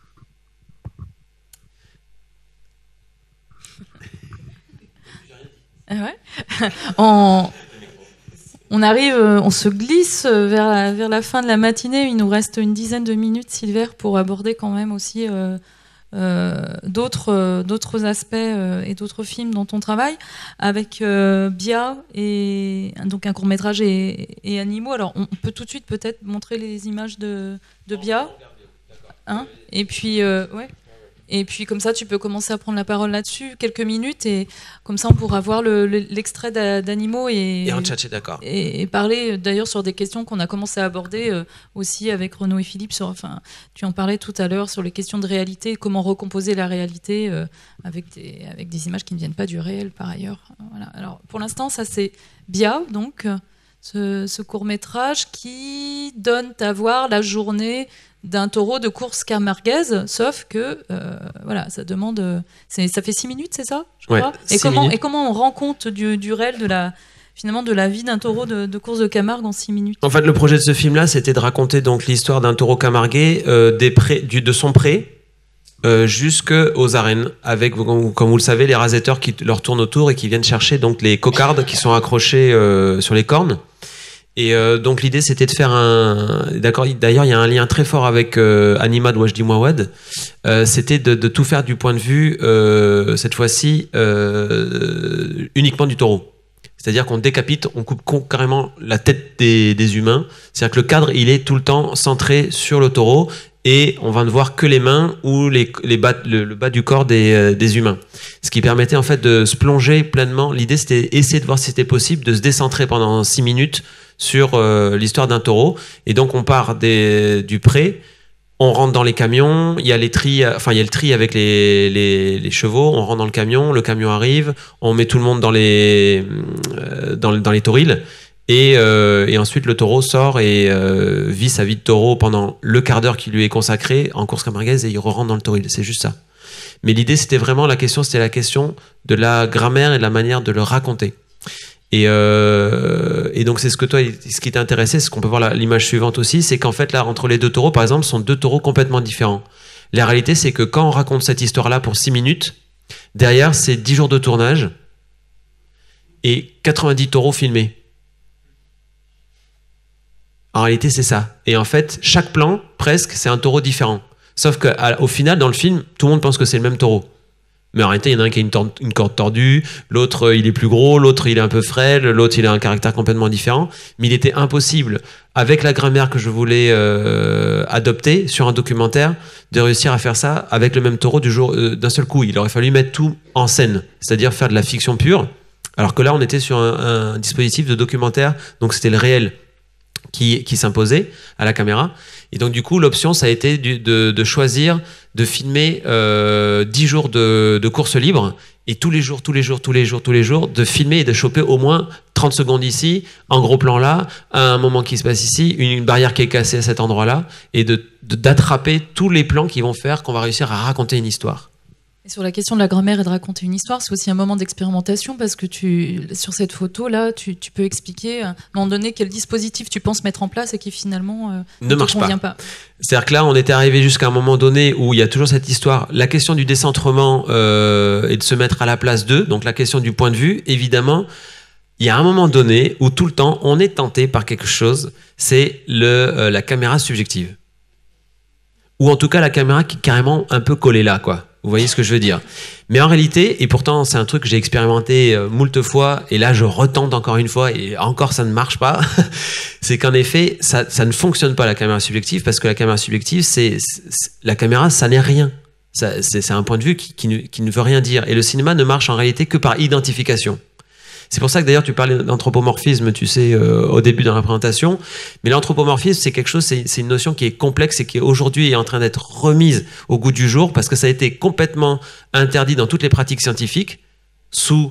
A: Ouais. on, on arrive, on se glisse vers la, vers la fin de la matinée. Il nous reste une dizaine de minutes, Silver, pour aborder quand même aussi euh, euh, d'autres, euh, d'autres aspects euh, et d'autres films dont on travaille avec euh, Bia et donc un court métrage et, et Animaux. Alors on peut tout de suite peut-être montrer les images de, de Bia, hein, et puis euh, ouais. Et puis comme ça, tu peux commencer à prendre la parole là-dessus, quelques minutes, et comme ça, on pourra voir le, le, l'extrait d'Animaux et,
C: et, en tchatcher, d'accord.
A: Et, et parler d'ailleurs sur des questions qu'on a commencé à aborder euh, aussi avec Renaud et Philippe. Sur, enfin, tu en parlais tout à l'heure sur les questions de réalité, comment recomposer la réalité euh, avec, des, avec des images qui ne viennent pas du réel par ailleurs. Voilà. Alors pour l'instant, ça c'est Bia, donc ce, ce court-métrage qui donne à voir la journée d'un taureau de course camarguaise, sauf que euh, voilà, ça demande, c'est, ça fait six minutes, c'est ça, je crois.
C: Ouais,
A: et comment
C: minutes.
A: et comment on rend compte du, du réel de la finalement de la vie d'un taureau de, de course de Camargue en six minutes.
C: En fait, le projet de ce film-là, c'était de raconter donc l'histoire d'un taureau camarguais euh, des prés, du, de son pré euh, jusqu'aux arènes, avec comme vous le savez les rasetteurs qui leur tournent autour et qui viennent chercher donc les cocardes qui sont accrochées euh, sur les cornes. Et euh, donc l'idée c'était de faire un, d'accord, d'ailleurs il y a un lien très fort avec euh, Anima de Wajdi Mouawad, euh, c'était de, de tout faire du point de vue euh, cette fois-ci euh, uniquement du taureau, c'est-à-dire qu'on décapite, on coupe con, carrément la tête des, des humains, c'est-à-dire que le cadre il est tout le temps centré sur le taureau et on va ne voir que les mains ou les, les bas, le, le bas du corps des, euh, des humains, ce qui permettait en fait de se plonger pleinement. L'idée c'était essayer de voir si c'était possible de se décentrer pendant six minutes sur euh, l'histoire d'un taureau, et donc on part des, du pré, on rentre dans les camions, il y a les tris, enfin il y a le tri avec les, les, les chevaux, on rentre dans le camion, le camion arrive, on met tout le monde dans les euh, dans, dans les taurils, et, euh, et ensuite le taureau sort et euh, vit sa vie de taureau pendant le quart d'heure qui lui est consacré en course camarguaise, et il re-rentre dans le tauril, c'est juste ça. Mais l'idée c'était vraiment la question, c'était la question de la grammaire et de la manière de le raconter. Et, euh, et donc c'est ce que toi, ce qui t'intéressait, ce qu'on peut voir la, l'image suivante aussi, c'est qu'en fait là, entre les deux taureaux, par exemple, sont deux taureaux complètement différents. La réalité, c'est que quand on raconte cette histoire-là pour six minutes, derrière, c'est dix jours de tournage et quatre-vingt-dix taureaux filmés. En réalité, c'est ça. Et en fait, chaque plan, presque, c'est un taureau différent. Sauf qu'au final, dans le film, tout le monde pense que c'est le même taureau. Mais en réalité, il y en a un qui a une, tor- une corde tordue, l'autre il est plus gros, l'autre il est un peu frêle, l'autre il a un caractère complètement différent. Mais il était impossible, avec la grammaire que je voulais euh, adopter sur un documentaire, de réussir à faire ça avec le même taureau du jour euh, d'un seul coup. Il aurait fallu mettre tout en scène, c'est-à-dire faire de la fiction pure. Alors que là, on était sur un, un dispositif de documentaire, donc c'était le réel qui, qui s'imposait à la caméra. Et donc du coup, l'option, ça a été du, de, de choisir de filmer euh, dix jours de, de course libre, et tous les jours, tous les jours, tous les jours, tous les jours, de filmer et de choper au moins trente secondes ici, un gros plan là, un moment qui se passe ici, une, une barrière qui est cassée à cet endroit-là, et de, de, d'attraper tous les plans qui vont faire qu'on va réussir à raconter une histoire.
A: Et sur la question de la grammaire et de raconter une histoire, c'est aussi un moment d'expérimentation parce que tu, sur cette photo-là, tu, tu peux expliquer à un moment donné quel dispositif tu penses mettre en place et qui finalement euh,
C: ne,
A: ne
C: marche
A: te convient
C: pas.
A: pas.
C: C'est-à-dire que là, on était arrivé jusqu'à un moment donné où il y a toujours cette histoire, la question du décentrement euh, et de se mettre à la place d'eux, donc la question du point de vue, évidemment, il y a un moment donné où tout le temps, on est tenté par quelque chose, c'est le, euh, la caméra subjective. Ou en tout cas, la caméra qui est carrément un peu collée là, quoi. Vous voyez ce que je veux dire? Mais en réalité, et pourtant c'est un truc que j'ai expérimenté euh, moult fois, et là je retente encore une fois, et encore ça ne marche pas, c'est qu'en effet, ça, ça ne fonctionne pas la caméra subjective, parce que la caméra subjective, c'est, c'est la caméra, ça n'est rien. Ça, c'est, c'est un point de vue qui, qui, ne, qui ne veut rien dire. Et le cinéma ne marche en réalité que par identification. C'est pour ça que d'ailleurs tu parlais d'anthropomorphisme, tu sais, euh, au début de la présentation. Mais l'anthropomorphisme, c'est quelque chose, c'est, c'est une notion qui est complexe et qui aujourd'hui est en train d'être remise au goût du jour parce que ça a été complètement interdit dans toutes les pratiques scientifiques sous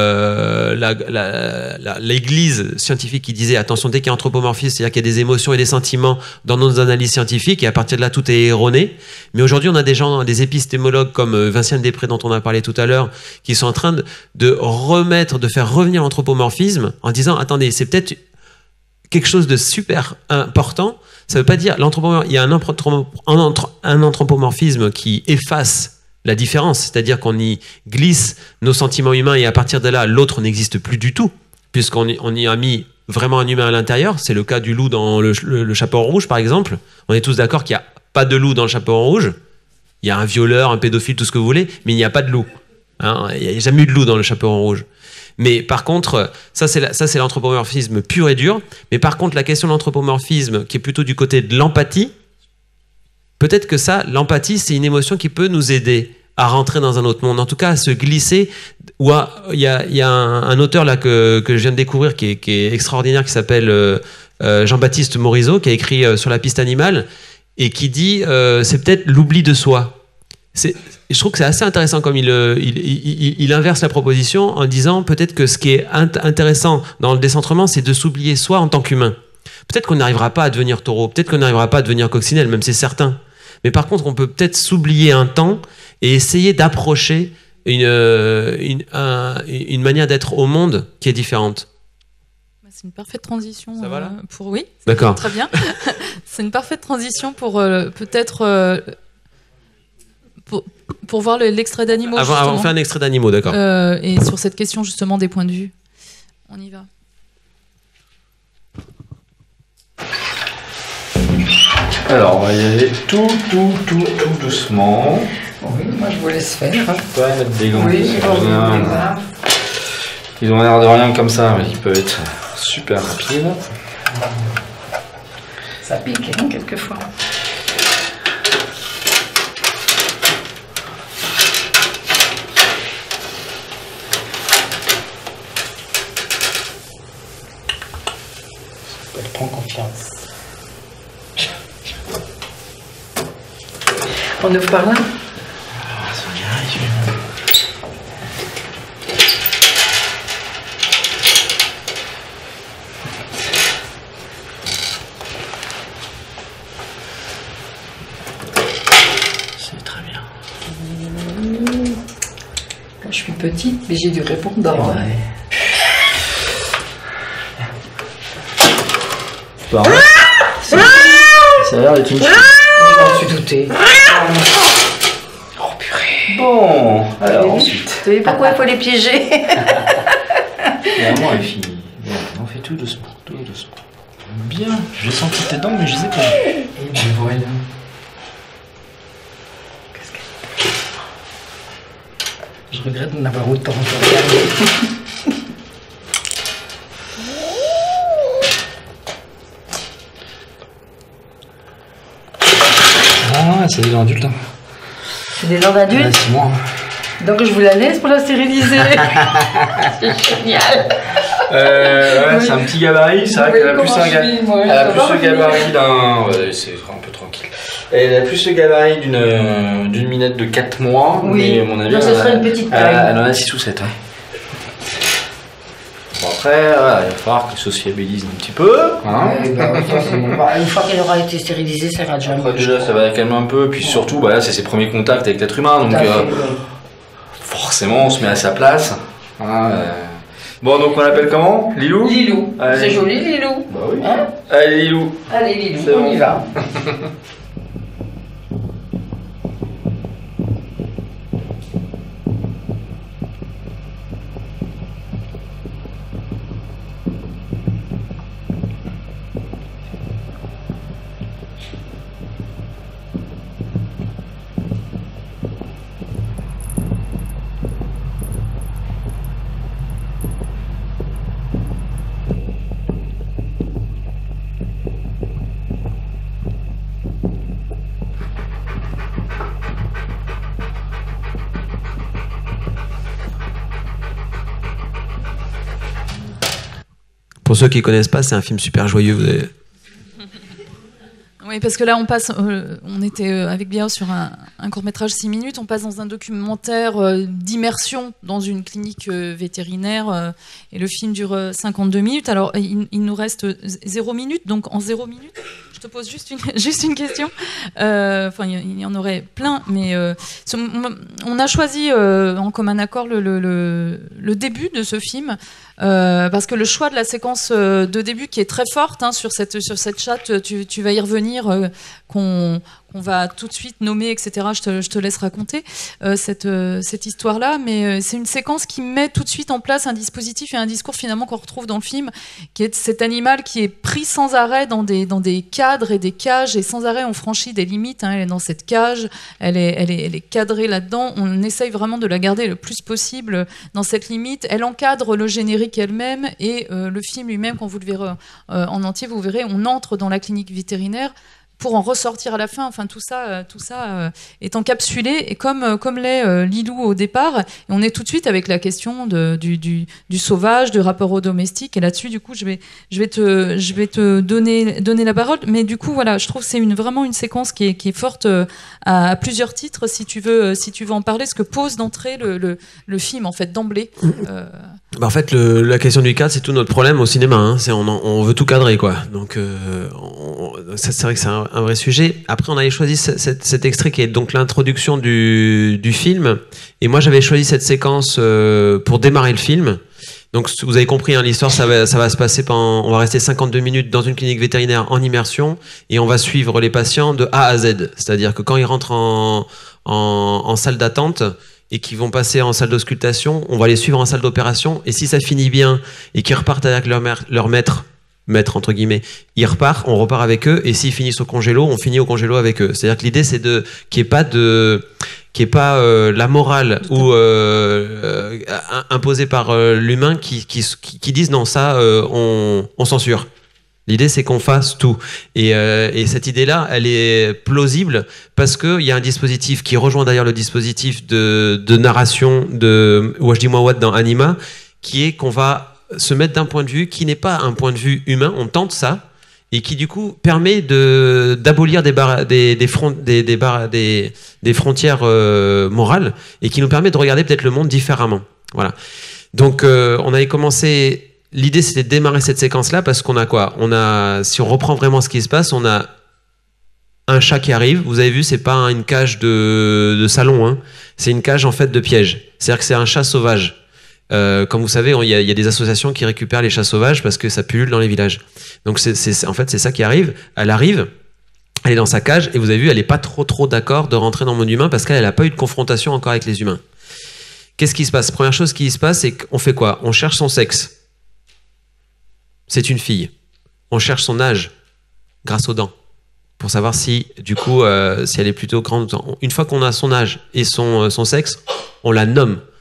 C: euh, la, la, la, l'église scientifique qui disait attention, dès qu'il y a anthropomorphisme, c'est-à-dire qu'il y a des émotions et des sentiments dans nos analyses scientifiques et à partir de là tout est erroné. Mais aujourd'hui on a des gens, des épistémologues comme Vinciane Després dont on a parlé tout à l'heure, qui sont en train de, de remettre, de faire revenir l'anthropomorphisme en disant attendez, c'est peut-être quelque chose de super important. Ça veut pas dire l'anthropomorphisme, il y a un, un, un anthropomorphisme qui efface la différence, c'est-à-dire qu'on y glisse nos sentiments humains et à partir de là, l'autre n'existe plus du tout, puisqu'on y, on y a mis vraiment un humain à l'intérieur. C'est le cas du loup dans le, le, le chaperon rouge, par exemple. On est tous d'accord qu'il n'y a pas de loup dans le chaperon rouge. Il y a un violeur, un pédophile, tout ce que vous voulez, mais il n'y a pas de loup. Hein, il n'y a jamais eu de loup dans le chaperon rouge. Mais par contre, ça c'est, la, ça c'est l'anthropomorphisme pur et dur. Mais par contre, la question de l'anthropomorphisme, qui est plutôt du côté de l'empathie, peut-être que ça, l'empathie, c'est une émotion qui peut nous aider à rentrer dans un autre monde, en tout cas à se glisser. Il y a, y a un, un auteur là que, que je viens de découvrir qui est, qui est extraordinaire, qui s'appelle euh, euh, Jean-Baptiste Morisot, qui a écrit euh, Sur la piste animale, et qui dit euh, c'est peut-être l'oubli de soi. C'est, je trouve que c'est assez intéressant comme il, il, il, il inverse la proposition en disant peut-être que ce qui est int- intéressant dans le décentrement, c'est de s'oublier soi en tant qu'humain. Peut-être qu'on n'arrivera pas à devenir taureau, peut-être qu'on n'arrivera pas à devenir coccinelle, même c'est certain. Mais par contre, on peut peut-être s'oublier un temps et essayer d'approcher une, une, un, une manière d'être au monde qui est différente.
A: C'est une parfaite transition.
C: Ça va là ?
A: euh, pour oui.
C: D'accord.
A: Très bien. C'est une parfaite transition pour euh, peut-être euh, pour, pour voir le, l'extrait d'animaux.
C: Avant, avant, on fait un extrait d'animaux, d'accord.
A: Euh, et sur cette question justement des points de vue, on y va.
F: Alors, on va y aller tout, tout, tout, tout doucement.
E: Oui, moi je vous laisse faire.
F: Pas mettre des gants.
E: Oui,
F: c'est
E: je vais
F: bien.
E: vous faire.
F: Ils ont l'air de rien comme ça, mais ils peuvent être super rapides.
E: Ça pique, hein, quelquefois.
F: Elle prend confiance.
E: On ouvre par là.
F: Ah, ça y arrive. C'est très bien.
E: Moi, je suis petite, mais j'ai du répondant.
F: Ouais. C'est pas vrai. Ça a l'air d'être une chute.
E: Je m'en suis doutée.
F: Oh purée. Bon, alors ensuite.
E: Vous savez pourquoi il faut les piéger?
F: Vraiment, elle finit. Bon, on fait tout doucement, tout doucement. Bien, j'ai senti tes dents, mais je les ai pas. Et ben voilà. Je regrette de n'avoir autant regardé. Ah, c'est des dents adultes. Hein.
E: C'est des dents d'adultes?
F: Ouais, c'est moi.
E: Donc je vous la laisse pour la stériliser. C'est génial.
F: Euh, ouais,
E: Oui.
F: c'est un petit gabarit, c'est vrai
E: Oui,
F: qu'elle a plus,
E: comment
F: un
E: je
F: ga-
E: vis, moi,
F: elle a
E: ça
F: plus
E: va,
F: le
E: oui.
F: gabarit d'un... Ouais, c'est un peu tranquille. Elle a plus le gabarit d'une euh, d'une minette de quatre mois,
E: Oui.
F: mais à mon avis,
E: Donc ce
F: elle,
E: serait une petite
F: elle,
E: taille.
F: elle en a six ou sept, ouais. Bon après, voilà, il va falloir que ça se fiabilise un petit peu. Hein.
E: Ouais, bah, ça, c'est bon. Bah, une fois qu'elle aura été stérilisée, ça ira déjà
F: Après,
E: mieux.
F: déjà, ça va la calmer un peu, puis surtout, bah, là, c'est ses premiers contacts avec l'être humain, donc
E: Tout à fait,
F: euh,
E: oui.
F: forcément, on se met à sa place. Hein, euh. Bon, donc on l'appelle comment? Lilou?
E: Lilou.
F: Allez.
E: C'est joli, Lilou.
F: Bah oui.
E: Hein?
F: Allez, Lilou.
E: Allez, Lilou,
F: C'est
E: on
F: bon.
E: y va.
C: Pour ceux qui connaissent pas, c'est un film super joyeux. Vous avez...
A: Oui, parce que là, on passe, euh, on était euh, avec Bia sur un, un court-métrage six minutes, on passe dans un documentaire euh, d'immersion dans une clinique euh, vétérinaire, euh, et le film dure euh, cinquante-deux minutes. Alors, il, il nous reste zéro minute, donc en zéro minute, je te pose juste une, juste une question. Euh, Enfin, il y, il y en aurait plein, mais euh, on a choisi euh, en commun accord le, le, le, le début de ce film. Euh, parce que le choix de la séquence euh, de début qui est très forte hein, sur cette sur cette chatte, tu, tu vas y revenir, euh, qu'on qu'on va tout de suite nommer, et cetera. Je te, je te laisse raconter euh, cette euh, cette histoire-là, mais euh, c'est une séquence qui met tout de suite en place un dispositif et un discours finalement qu'on retrouve dans le film, qui est cet animal qui est pris sans arrêt dans des dans des cadres et des cages, et sans arrêt on franchit des limites. Hein, elle est dans cette cage, elle est elle est elle est cadrée là-dedans. On essaye vraiment de la garder le plus possible dans cette limite. Elle encadre le générique elle-même et euh, le film lui-même, quand vous le verrez euh, en entier, vous verrez, on entre dans la clinique vétérinaire pour en ressortir à la fin. Enfin, tout ça, euh, tout ça euh, est encapsulé, et comme, euh, comme l'est euh, Lilou au départ. Et on est tout de suite avec la question de, du, du, du sauvage, du rapport au domestique. Et là-dessus, du coup, je vais, je vais te, je vais te donner, donner la parole. Mais du coup, voilà, je trouve que c'est une, vraiment une séquence qui est, qui est forte euh, à, à plusieurs titres, si tu veux, euh, si tu veux en parler, ce que pose d'entrée le, le, le film, en fait, d'emblée. Euh,
C: Bah en fait, le, la question du cadre, c'est tout notre problème au cinéma. Hein. C'est on, en- on veut tout cadrer, quoi. Donc, euh, on- ça, c'est vrai que c'est un, un vrai sujet. Après, on avait choisi ce- cet, cet extrait qui est donc l'introduction du, du film. Et moi, j'avais choisi cette séquence euh, pour démarrer le film. Donc, vous avez compris, hein, l'histoire, ça va, ça va se passer pendant. On va rester cinquante-deux minutes dans une clinique vétérinaire en immersion, et on va suivre les patients de A à Z. C'est-à-dire que quand ils rentrent en, en, en salle d'attente et qui vont passer en salle d'auscultation, on va les suivre en salle d'opération, et si ça finit bien et qu'ils repartent avec leur, mère- leur maître, maître entre guillemets, ils repartent, on repart avec eux, et s'ils finissent au congélo, on finit au congélo avec eux. C'est-à-dire que l'idée, c'est de qu'il n'y ait pas de qui est pas euh, la morale ou euh, euh, imposée par euh, l'humain qui, qui, qui, qui disent non, ça euh, on, on censure. L'idée, c'est qu'on fasse tout. Et, euh, et cette idée-là, elle est plausible parce qu'il y a un dispositif qui rejoint d'ailleurs le dispositif de, de narration de Wajdi Mouawad dans Anima, qui est qu'on va se mettre d'un point de vue qui n'est pas un point de vue humain, on tente ça, et qui du coup permet de, d'abolir des, bar, des, des, front, des, des, bar, des, des frontières euh, morales, et qui nous permet de regarder peut-être le monde différemment. Voilà. Donc euh, on avait commencé... L'idée, c'était de démarrer cette séquence-là parce qu'on a quoi? On a, si on reprend vraiment ce qui se passe, on a un chat qui arrive. Vous avez vu, c'est pas une cage de, de salon, hein. C'est une cage en fait de piège. C'est-à-dire que c'est un chat sauvage. Euh, comme vous savez, il y, a, il y a des associations qui récupèrent les chats sauvages parce que ça pullule dans les villages. Donc c'est, c'est, en fait, c'est ça qui arrive. Elle arrive, elle est dans sa cage, et vous avez vu, elle est pas trop trop d'accord de rentrer dans le monde humain parce qu'elle n'a pas eu de confrontation encore avec les humains. Qu'est-ce qui se passe? Première chose qui se passe, c'est qu'on fait quoi? On cherche son sexe. C'est une fille. On cherche son âge grâce aux dents pour savoir si, du coup, euh, si elle est plutôt grande. Une fois qu'on a son âge et son, euh, son sexe, on la nomme.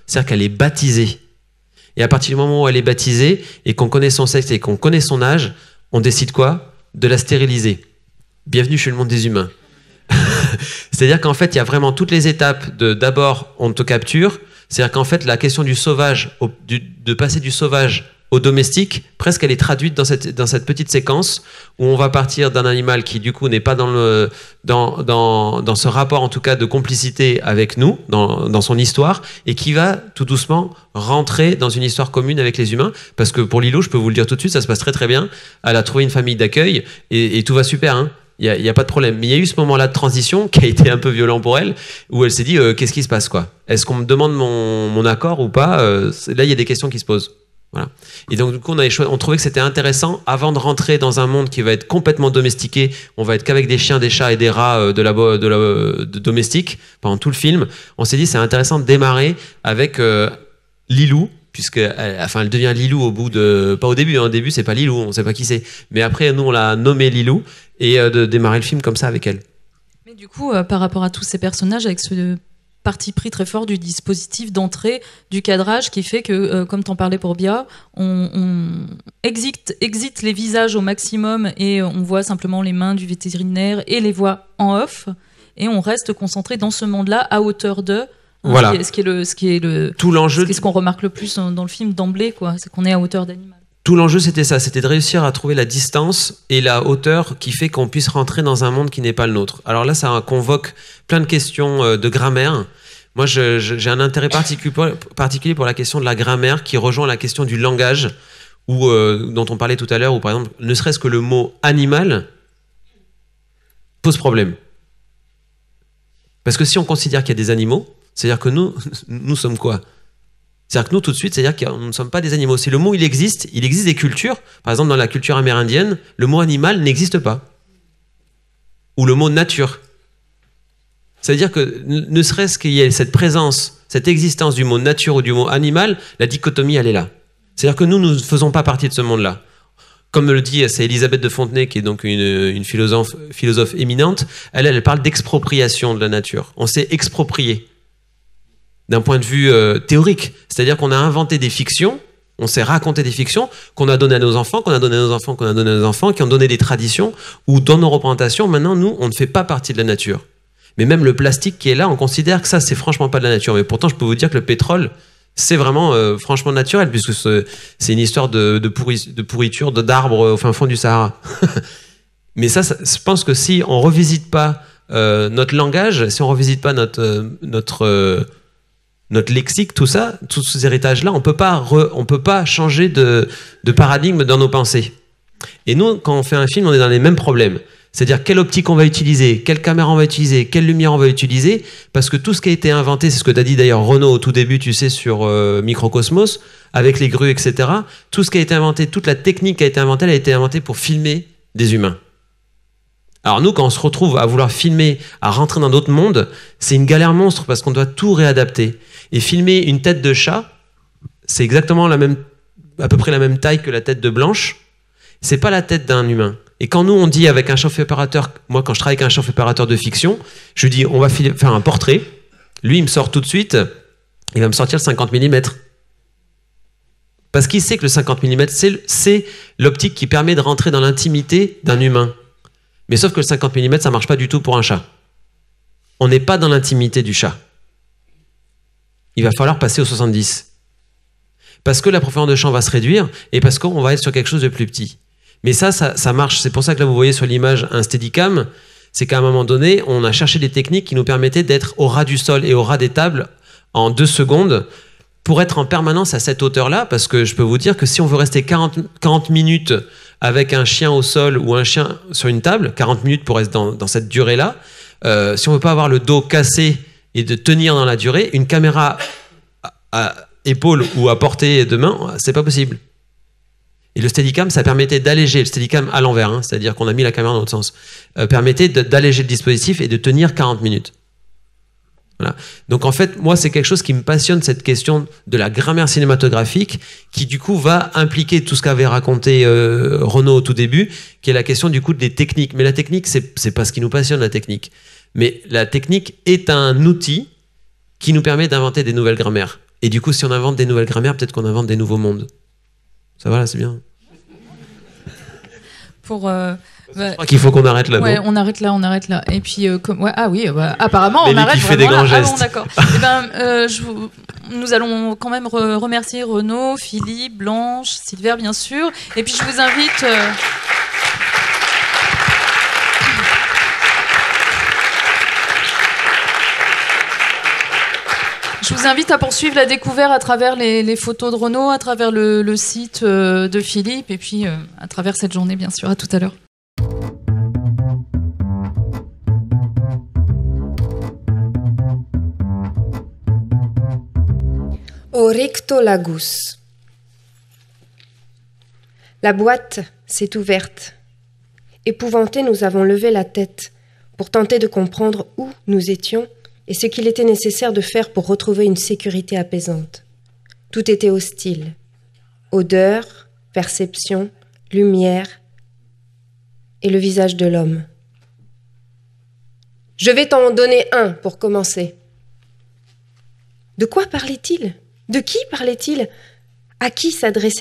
C: c'est-à-dire qu'elle est baptisée. Et à partir du moment où elle est baptisée, et qu'on connaît son sexe et qu'on connaît son âge, on décide quoi? De la stériliser. Bienvenue chez le monde des humains. C'est-à-dire qu'en fait, il y a vraiment toutes les étapes de d'abord, on te capture. C'est-à-dire qu'en fait, la question du sauvage, au, du, de passer du sauvage au domestique, presque elle est traduite dans cette, dans cette petite séquence où on va partir d'un animal qui, du coup, n'est pas dans, le, dans, dans, dans ce rapport, en tout cas, de complicité avec nous, dans, dans son histoire, et qui va, tout doucement, rentrer dans une histoire commune avec les humains. Parce que pour Lilou, je peux vous le dire tout de suite, ça se passe très très bien. Elle a trouvé une famille d'accueil et, et tout va super, hein. Il n'y a, a pas de problème. Mais il y a eu ce moment-là de transition qui a été un peu violent pour elle, où elle s'est dit euh, qu'est-ce qui se passe, quoi? Est-ce qu'on me demande mon, mon accord ou pas? euh, Là, il y a des questions qui se posent. Voilà. Et donc, du coup, on, avait choisi, on trouvait que c'était intéressant, avant de rentrer dans un monde qui va être complètement domestiqué, on va être qu'avec des chiens, des chats et des rats euh, de la, de la de domestique pendant tout le film. On s'est dit c'est intéressant de démarrer avec euh, Lilou, puisque elle, enfin, elle devient Lilou au bout de... Pas au début, hein, au début, c'est pas Lilou, on sait pas qui c'est. Mais après, nous, on l'a nommée Lilou, et euh, de démarrer le film comme ça avec elle.
A: Mais du coup, euh, par rapport à tous ces personnages, avec ce parti pris très fort du dispositif d'entrée, du cadrage, qui fait que, euh, comme t'en parlais pour Bia, on, on exit, exit les visages au maximum, et on voit simplement les mains du vétérinaire et les voix en off, et on reste concentré dans ce monde-là, à hauteur d'eux.
C: Voilà.
A: Ce qui est le, ce qui est le,
C: tout l'enjeu.
A: Ce qu'on remarque le plus dans, dans le film d'emblée, quoi, c'est qu'on est à hauteur d'animal.
C: Tout l'enjeu, c'était ça, c'était de réussir à trouver la distance et la hauteur qui fait qu'on puisse rentrer dans un monde qui n'est pas le nôtre. Alors là, ça convoque plein de questions de grammaire. Moi, je, je, j'ai un intérêt particulier pour la question de la grammaire qui rejoint la question du langage, où, euh, dont on parlait tout à l'heure, où par exemple, ne serait-ce que le mot animal pose problème. Parce que si on considère qu'il y a des animaux, c'est-à-dire que nous, nous sommes quoi? C'est-à-dire que nous, tout de suite, c'est-à-dire que nous ne sommes pas des animaux. Si le mot, il existe, il existe des cultures. Par exemple, dans la culture amérindienne, le mot animal n'existe pas. Ou le mot nature. C'est-à-dire que ne serait-ce qu'il y ait cette présence, cette existence du mot nature ou du mot animal, la dichotomie, elle est là. C'est-à-dire que nous, nous ne faisons pas partie de ce monde-là. Comme le dit, c'est Elisabeth de Fontenay, qui est donc une, une philosophe, philosophe éminente, elle, elle parle d'expropriation de la nature. On s'est exproprié. D'un point de vue euh, théorique. C'est-à-dire qu'on a inventé des fictions, on s'est raconté des fictions qu'on a données à nos enfants, qu'on a donné à nos enfants, qu'on a donné à nos enfants, qui ont donné des traditions, où dans nos représentations, maintenant, nous, on ne fait pas partie de la nature. Mais même le plastique qui est là, on considère que ça, c'est franchement pas de la nature. Mais pourtant, je peux vous dire que le pétrole, c'est vraiment euh, franchement naturel, puisque c'est une histoire de, de, pourri, de pourriture de, d'arbres au fin fond du Sahara. Mais ça, ça, je pense que si on revisite pas euh, notre langage, si on revisite pas notre... Euh, notre euh, notre lexique, tout ça, tous ces héritages-là, on peut pas re, on peut pas changer de, de paradigme dans nos pensées. Et nous, quand on fait un film, on est dans les mêmes problèmes. C'est-à-dire quelle optique on va utiliser, quelle caméra on va utiliser, quelle lumière on va utiliser, parce que tout ce qui a été inventé, c'est ce que tu as dit d'ailleurs Renaud au tout début, tu sais, sur euh, Microcosmos, avec les grues, et cetera. Tout ce qui a été inventé, toute la technique qui a été inventée, elle a été inventée pour filmer des humains. Alors nous, quand on se retrouve à vouloir filmer, à rentrer dans d'autres mondes, c'est une galère monstre parce qu'on doit tout réadapter. Et filmer une tête de chat, c'est exactement la même, à peu près la même taille que la tête de Blanche. C'est pas la tête d'un humain. Et quand nous, on dit avec un chef opérateur, moi quand je travaille avec un chef opérateur de fiction, je lui dis on va faire un portrait. Lui, il me sort tout de suite, il va me sortir le cinquante millimètres. Parce qu'il sait que le cinquante millimètres, c'est l'optique qui permet de rentrer dans l'intimité d'un humain. Mais sauf que le cinquante millimètres, ça marche pas du tout pour un chat. On n'est pas dans l'intimité du chat. Il va falloir passer au soixante-dix. Parce que la profondeur de champ va se réduire et parce qu'on va être sur quelque chose de plus petit. Mais ça, ça, ça marche. C'est pour ça que là, vous voyez sur l'image un Steadicam, c'est qu'à un moment donné, on a cherché des techniques qui nous permettaient d'être au ras du sol et au ras des tables en deux secondes pour être en permanence à cette hauteur-là. Parce que je peux vous dire que si on veut rester quarante, quarante minutes avec un chien au sol ou un chien sur une table, quarante minutes pour rester dans, dans cette durée-là, euh, si on ne veut pas avoir le dos cassé et de tenir dans la durée, une caméra à, à épaule ou à portée de main, c'est pas possible. Et le Steadicam, ça permettait d'alléger, le Steadicam à l'envers, hein, c'est-à-dire qu'on a mis la caméra dans l'autre sens, euh, permettait d'alléger le dispositif et de tenir quarante minutes. Voilà. Donc en fait, moi, c'est quelque chose qui me passionne, cette question de la grammaire cinématographique, qui du coup va impliquer tout ce qu'avait raconté euh, Renaud au tout début, qui est la question du coup des techniques. Mais la technique, c'est c'est pas ce qui nous passionne, la technique. Mais la technique est un outil qui nous permet d'inventer des nouvelles grammaires. Et du coup, si on invente des nouvelles grammaires, peut-être qu'on invente des nouveaux mondes. Ça va là, c'est bien.
A: Pour... Euh...
C: Bah, je crois qu'il faut qu'on arrête là.
A: Ouais,
C: bon.
A: on arrête là, on arrête là. Et puis, euh, comme, ouais, ah oui, bah, apparemment,
C: Mais
A: on
C: lui
A: arrête
C: qui fait
A: vraiment
C: des grands
A: là.
C: gestes.
A: Ah bon, d'accord. Eh ben, euh, je vous... Nous allons quand même re remercier Renaud, Philippe, Blanche, Silver, bien sûr. Et puis, je vous invite. Euh... Je vous invite à poursuivre la découverte à travers les, les photos de Renaud, à travers le, le site euh, de Philippe, et puis euh, à travers cette journée, bien sûr. À tout à l'heure.
G: Oryctolagus. La boîte s'est ouverte. Épouvantés, nous avons levé la tête pour tenter de comprendre où nous étions et ce qu'il était nécessaire de faire pour retrouver une sécurité apaisante. Tout était hostile. Odeur, perception, lumière et le visage de l'homme. Je vais t'en donner un pour commencer. De quoi parlait-il ? De qui parlait-il ? À qui s'adressait-il ?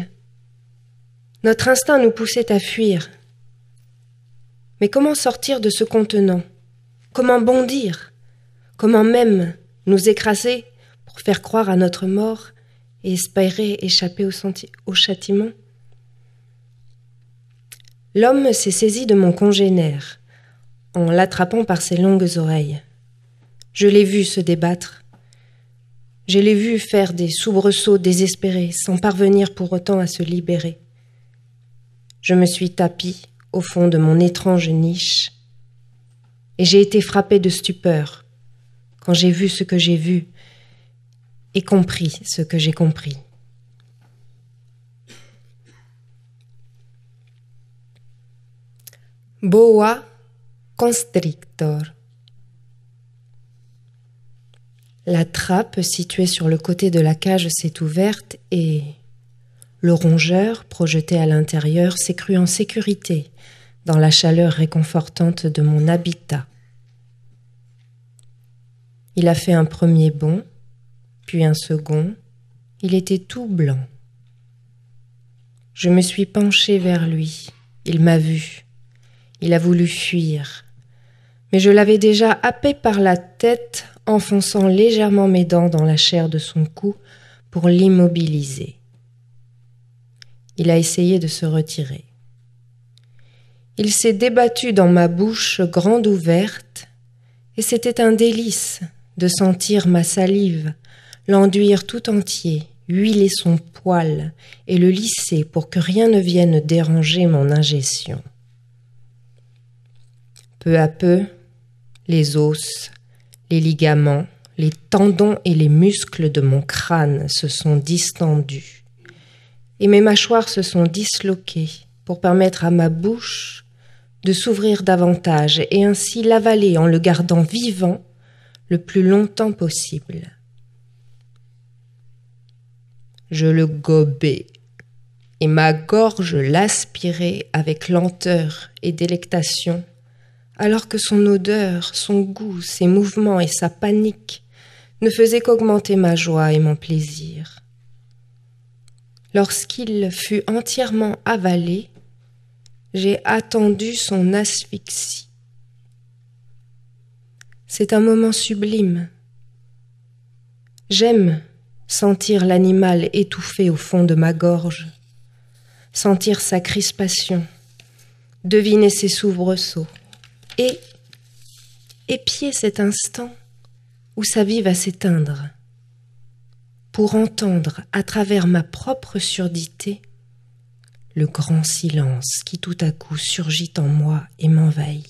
G: Notre instinct nous poussait à fuir. Mais comment sortir de ce contenant ? Comment bondir ? Comment même nous écraser pour faire croire à notre mort et espérer échapper au, au châtiment ? L'homme s'est saisi de mon congénère en l'attrapant par ses longues oreilles. Je l'ai vu se débattre. Je l'ai vu faire des soubresauts désespérés sans parvenir pour autant à se libérer. Je me suis tapi au fond de mon étrange niche et j'ai été frappé de stupeur quand j'ai vu ce que j'ai vu et compris ce que j'ai compris. Boa constrictor. La trappe située sur le côté de la cage s'est ouverte et le rongeur, projeté à l'intérieur, s'est cru en sécurité dans la chaleur réconfortante de mon habitat. Il a fait un premier bond, puis un second. Il était tout blanc. Je me suis penchée vers lui. Il m'a vue. Il a voulu fuir. Mais je l'avais déjà happé par la tête, enfonçant légèrement mes dents dans la chair de son cou pour l'immobiliser. Il a essayé de se retirer. Il s'est débattu dans ma bouche grande ouverte, et c'était un délice de sentir ma salive, l'enduire tout entier, huiler son poil et le lisser pour que rien ne vienne déranger mon ingestion. Peu à peu, les os, les ligaments, les tendons et les muscles de mon crâne se sont distendus et mes mâchoires se sont disloquées pour permettre à ma bouche de s'ouvrir davantage et ainsi l'avaler en le gardant vivant le plus longtemps possible. Je le gobais et ma gorge l'aspirait avec lenteur et délectation, alors que son odeur, son goût, ses mouvements et sa panique ne faisaient qu'augmenter ma joie et mon plaisir. Lorsqu'il fut entièrement avalé, j'ai attendu son asphyxie. C'est un moment sublime. J'aime sentir l'animal étouffé au fond de ma gorge, sentir sa crispation, deviner ses soubresauts et épier cet instant où sa vie va s'éteindre, pour entendre à travers ma propre surdité le grand silence qui tout à coup surgit en moi et m'envahit.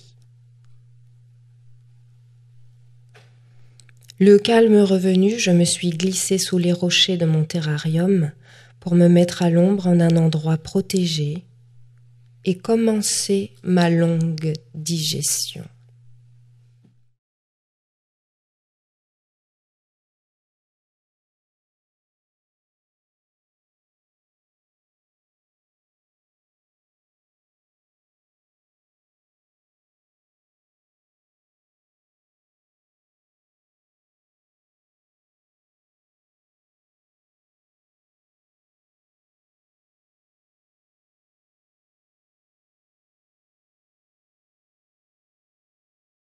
G: Le calme revenu, je me suis glissée sous les rochers de mon terrarium pour me mettre à l'ombre en un endroit protégé et commencer ma longue digestion.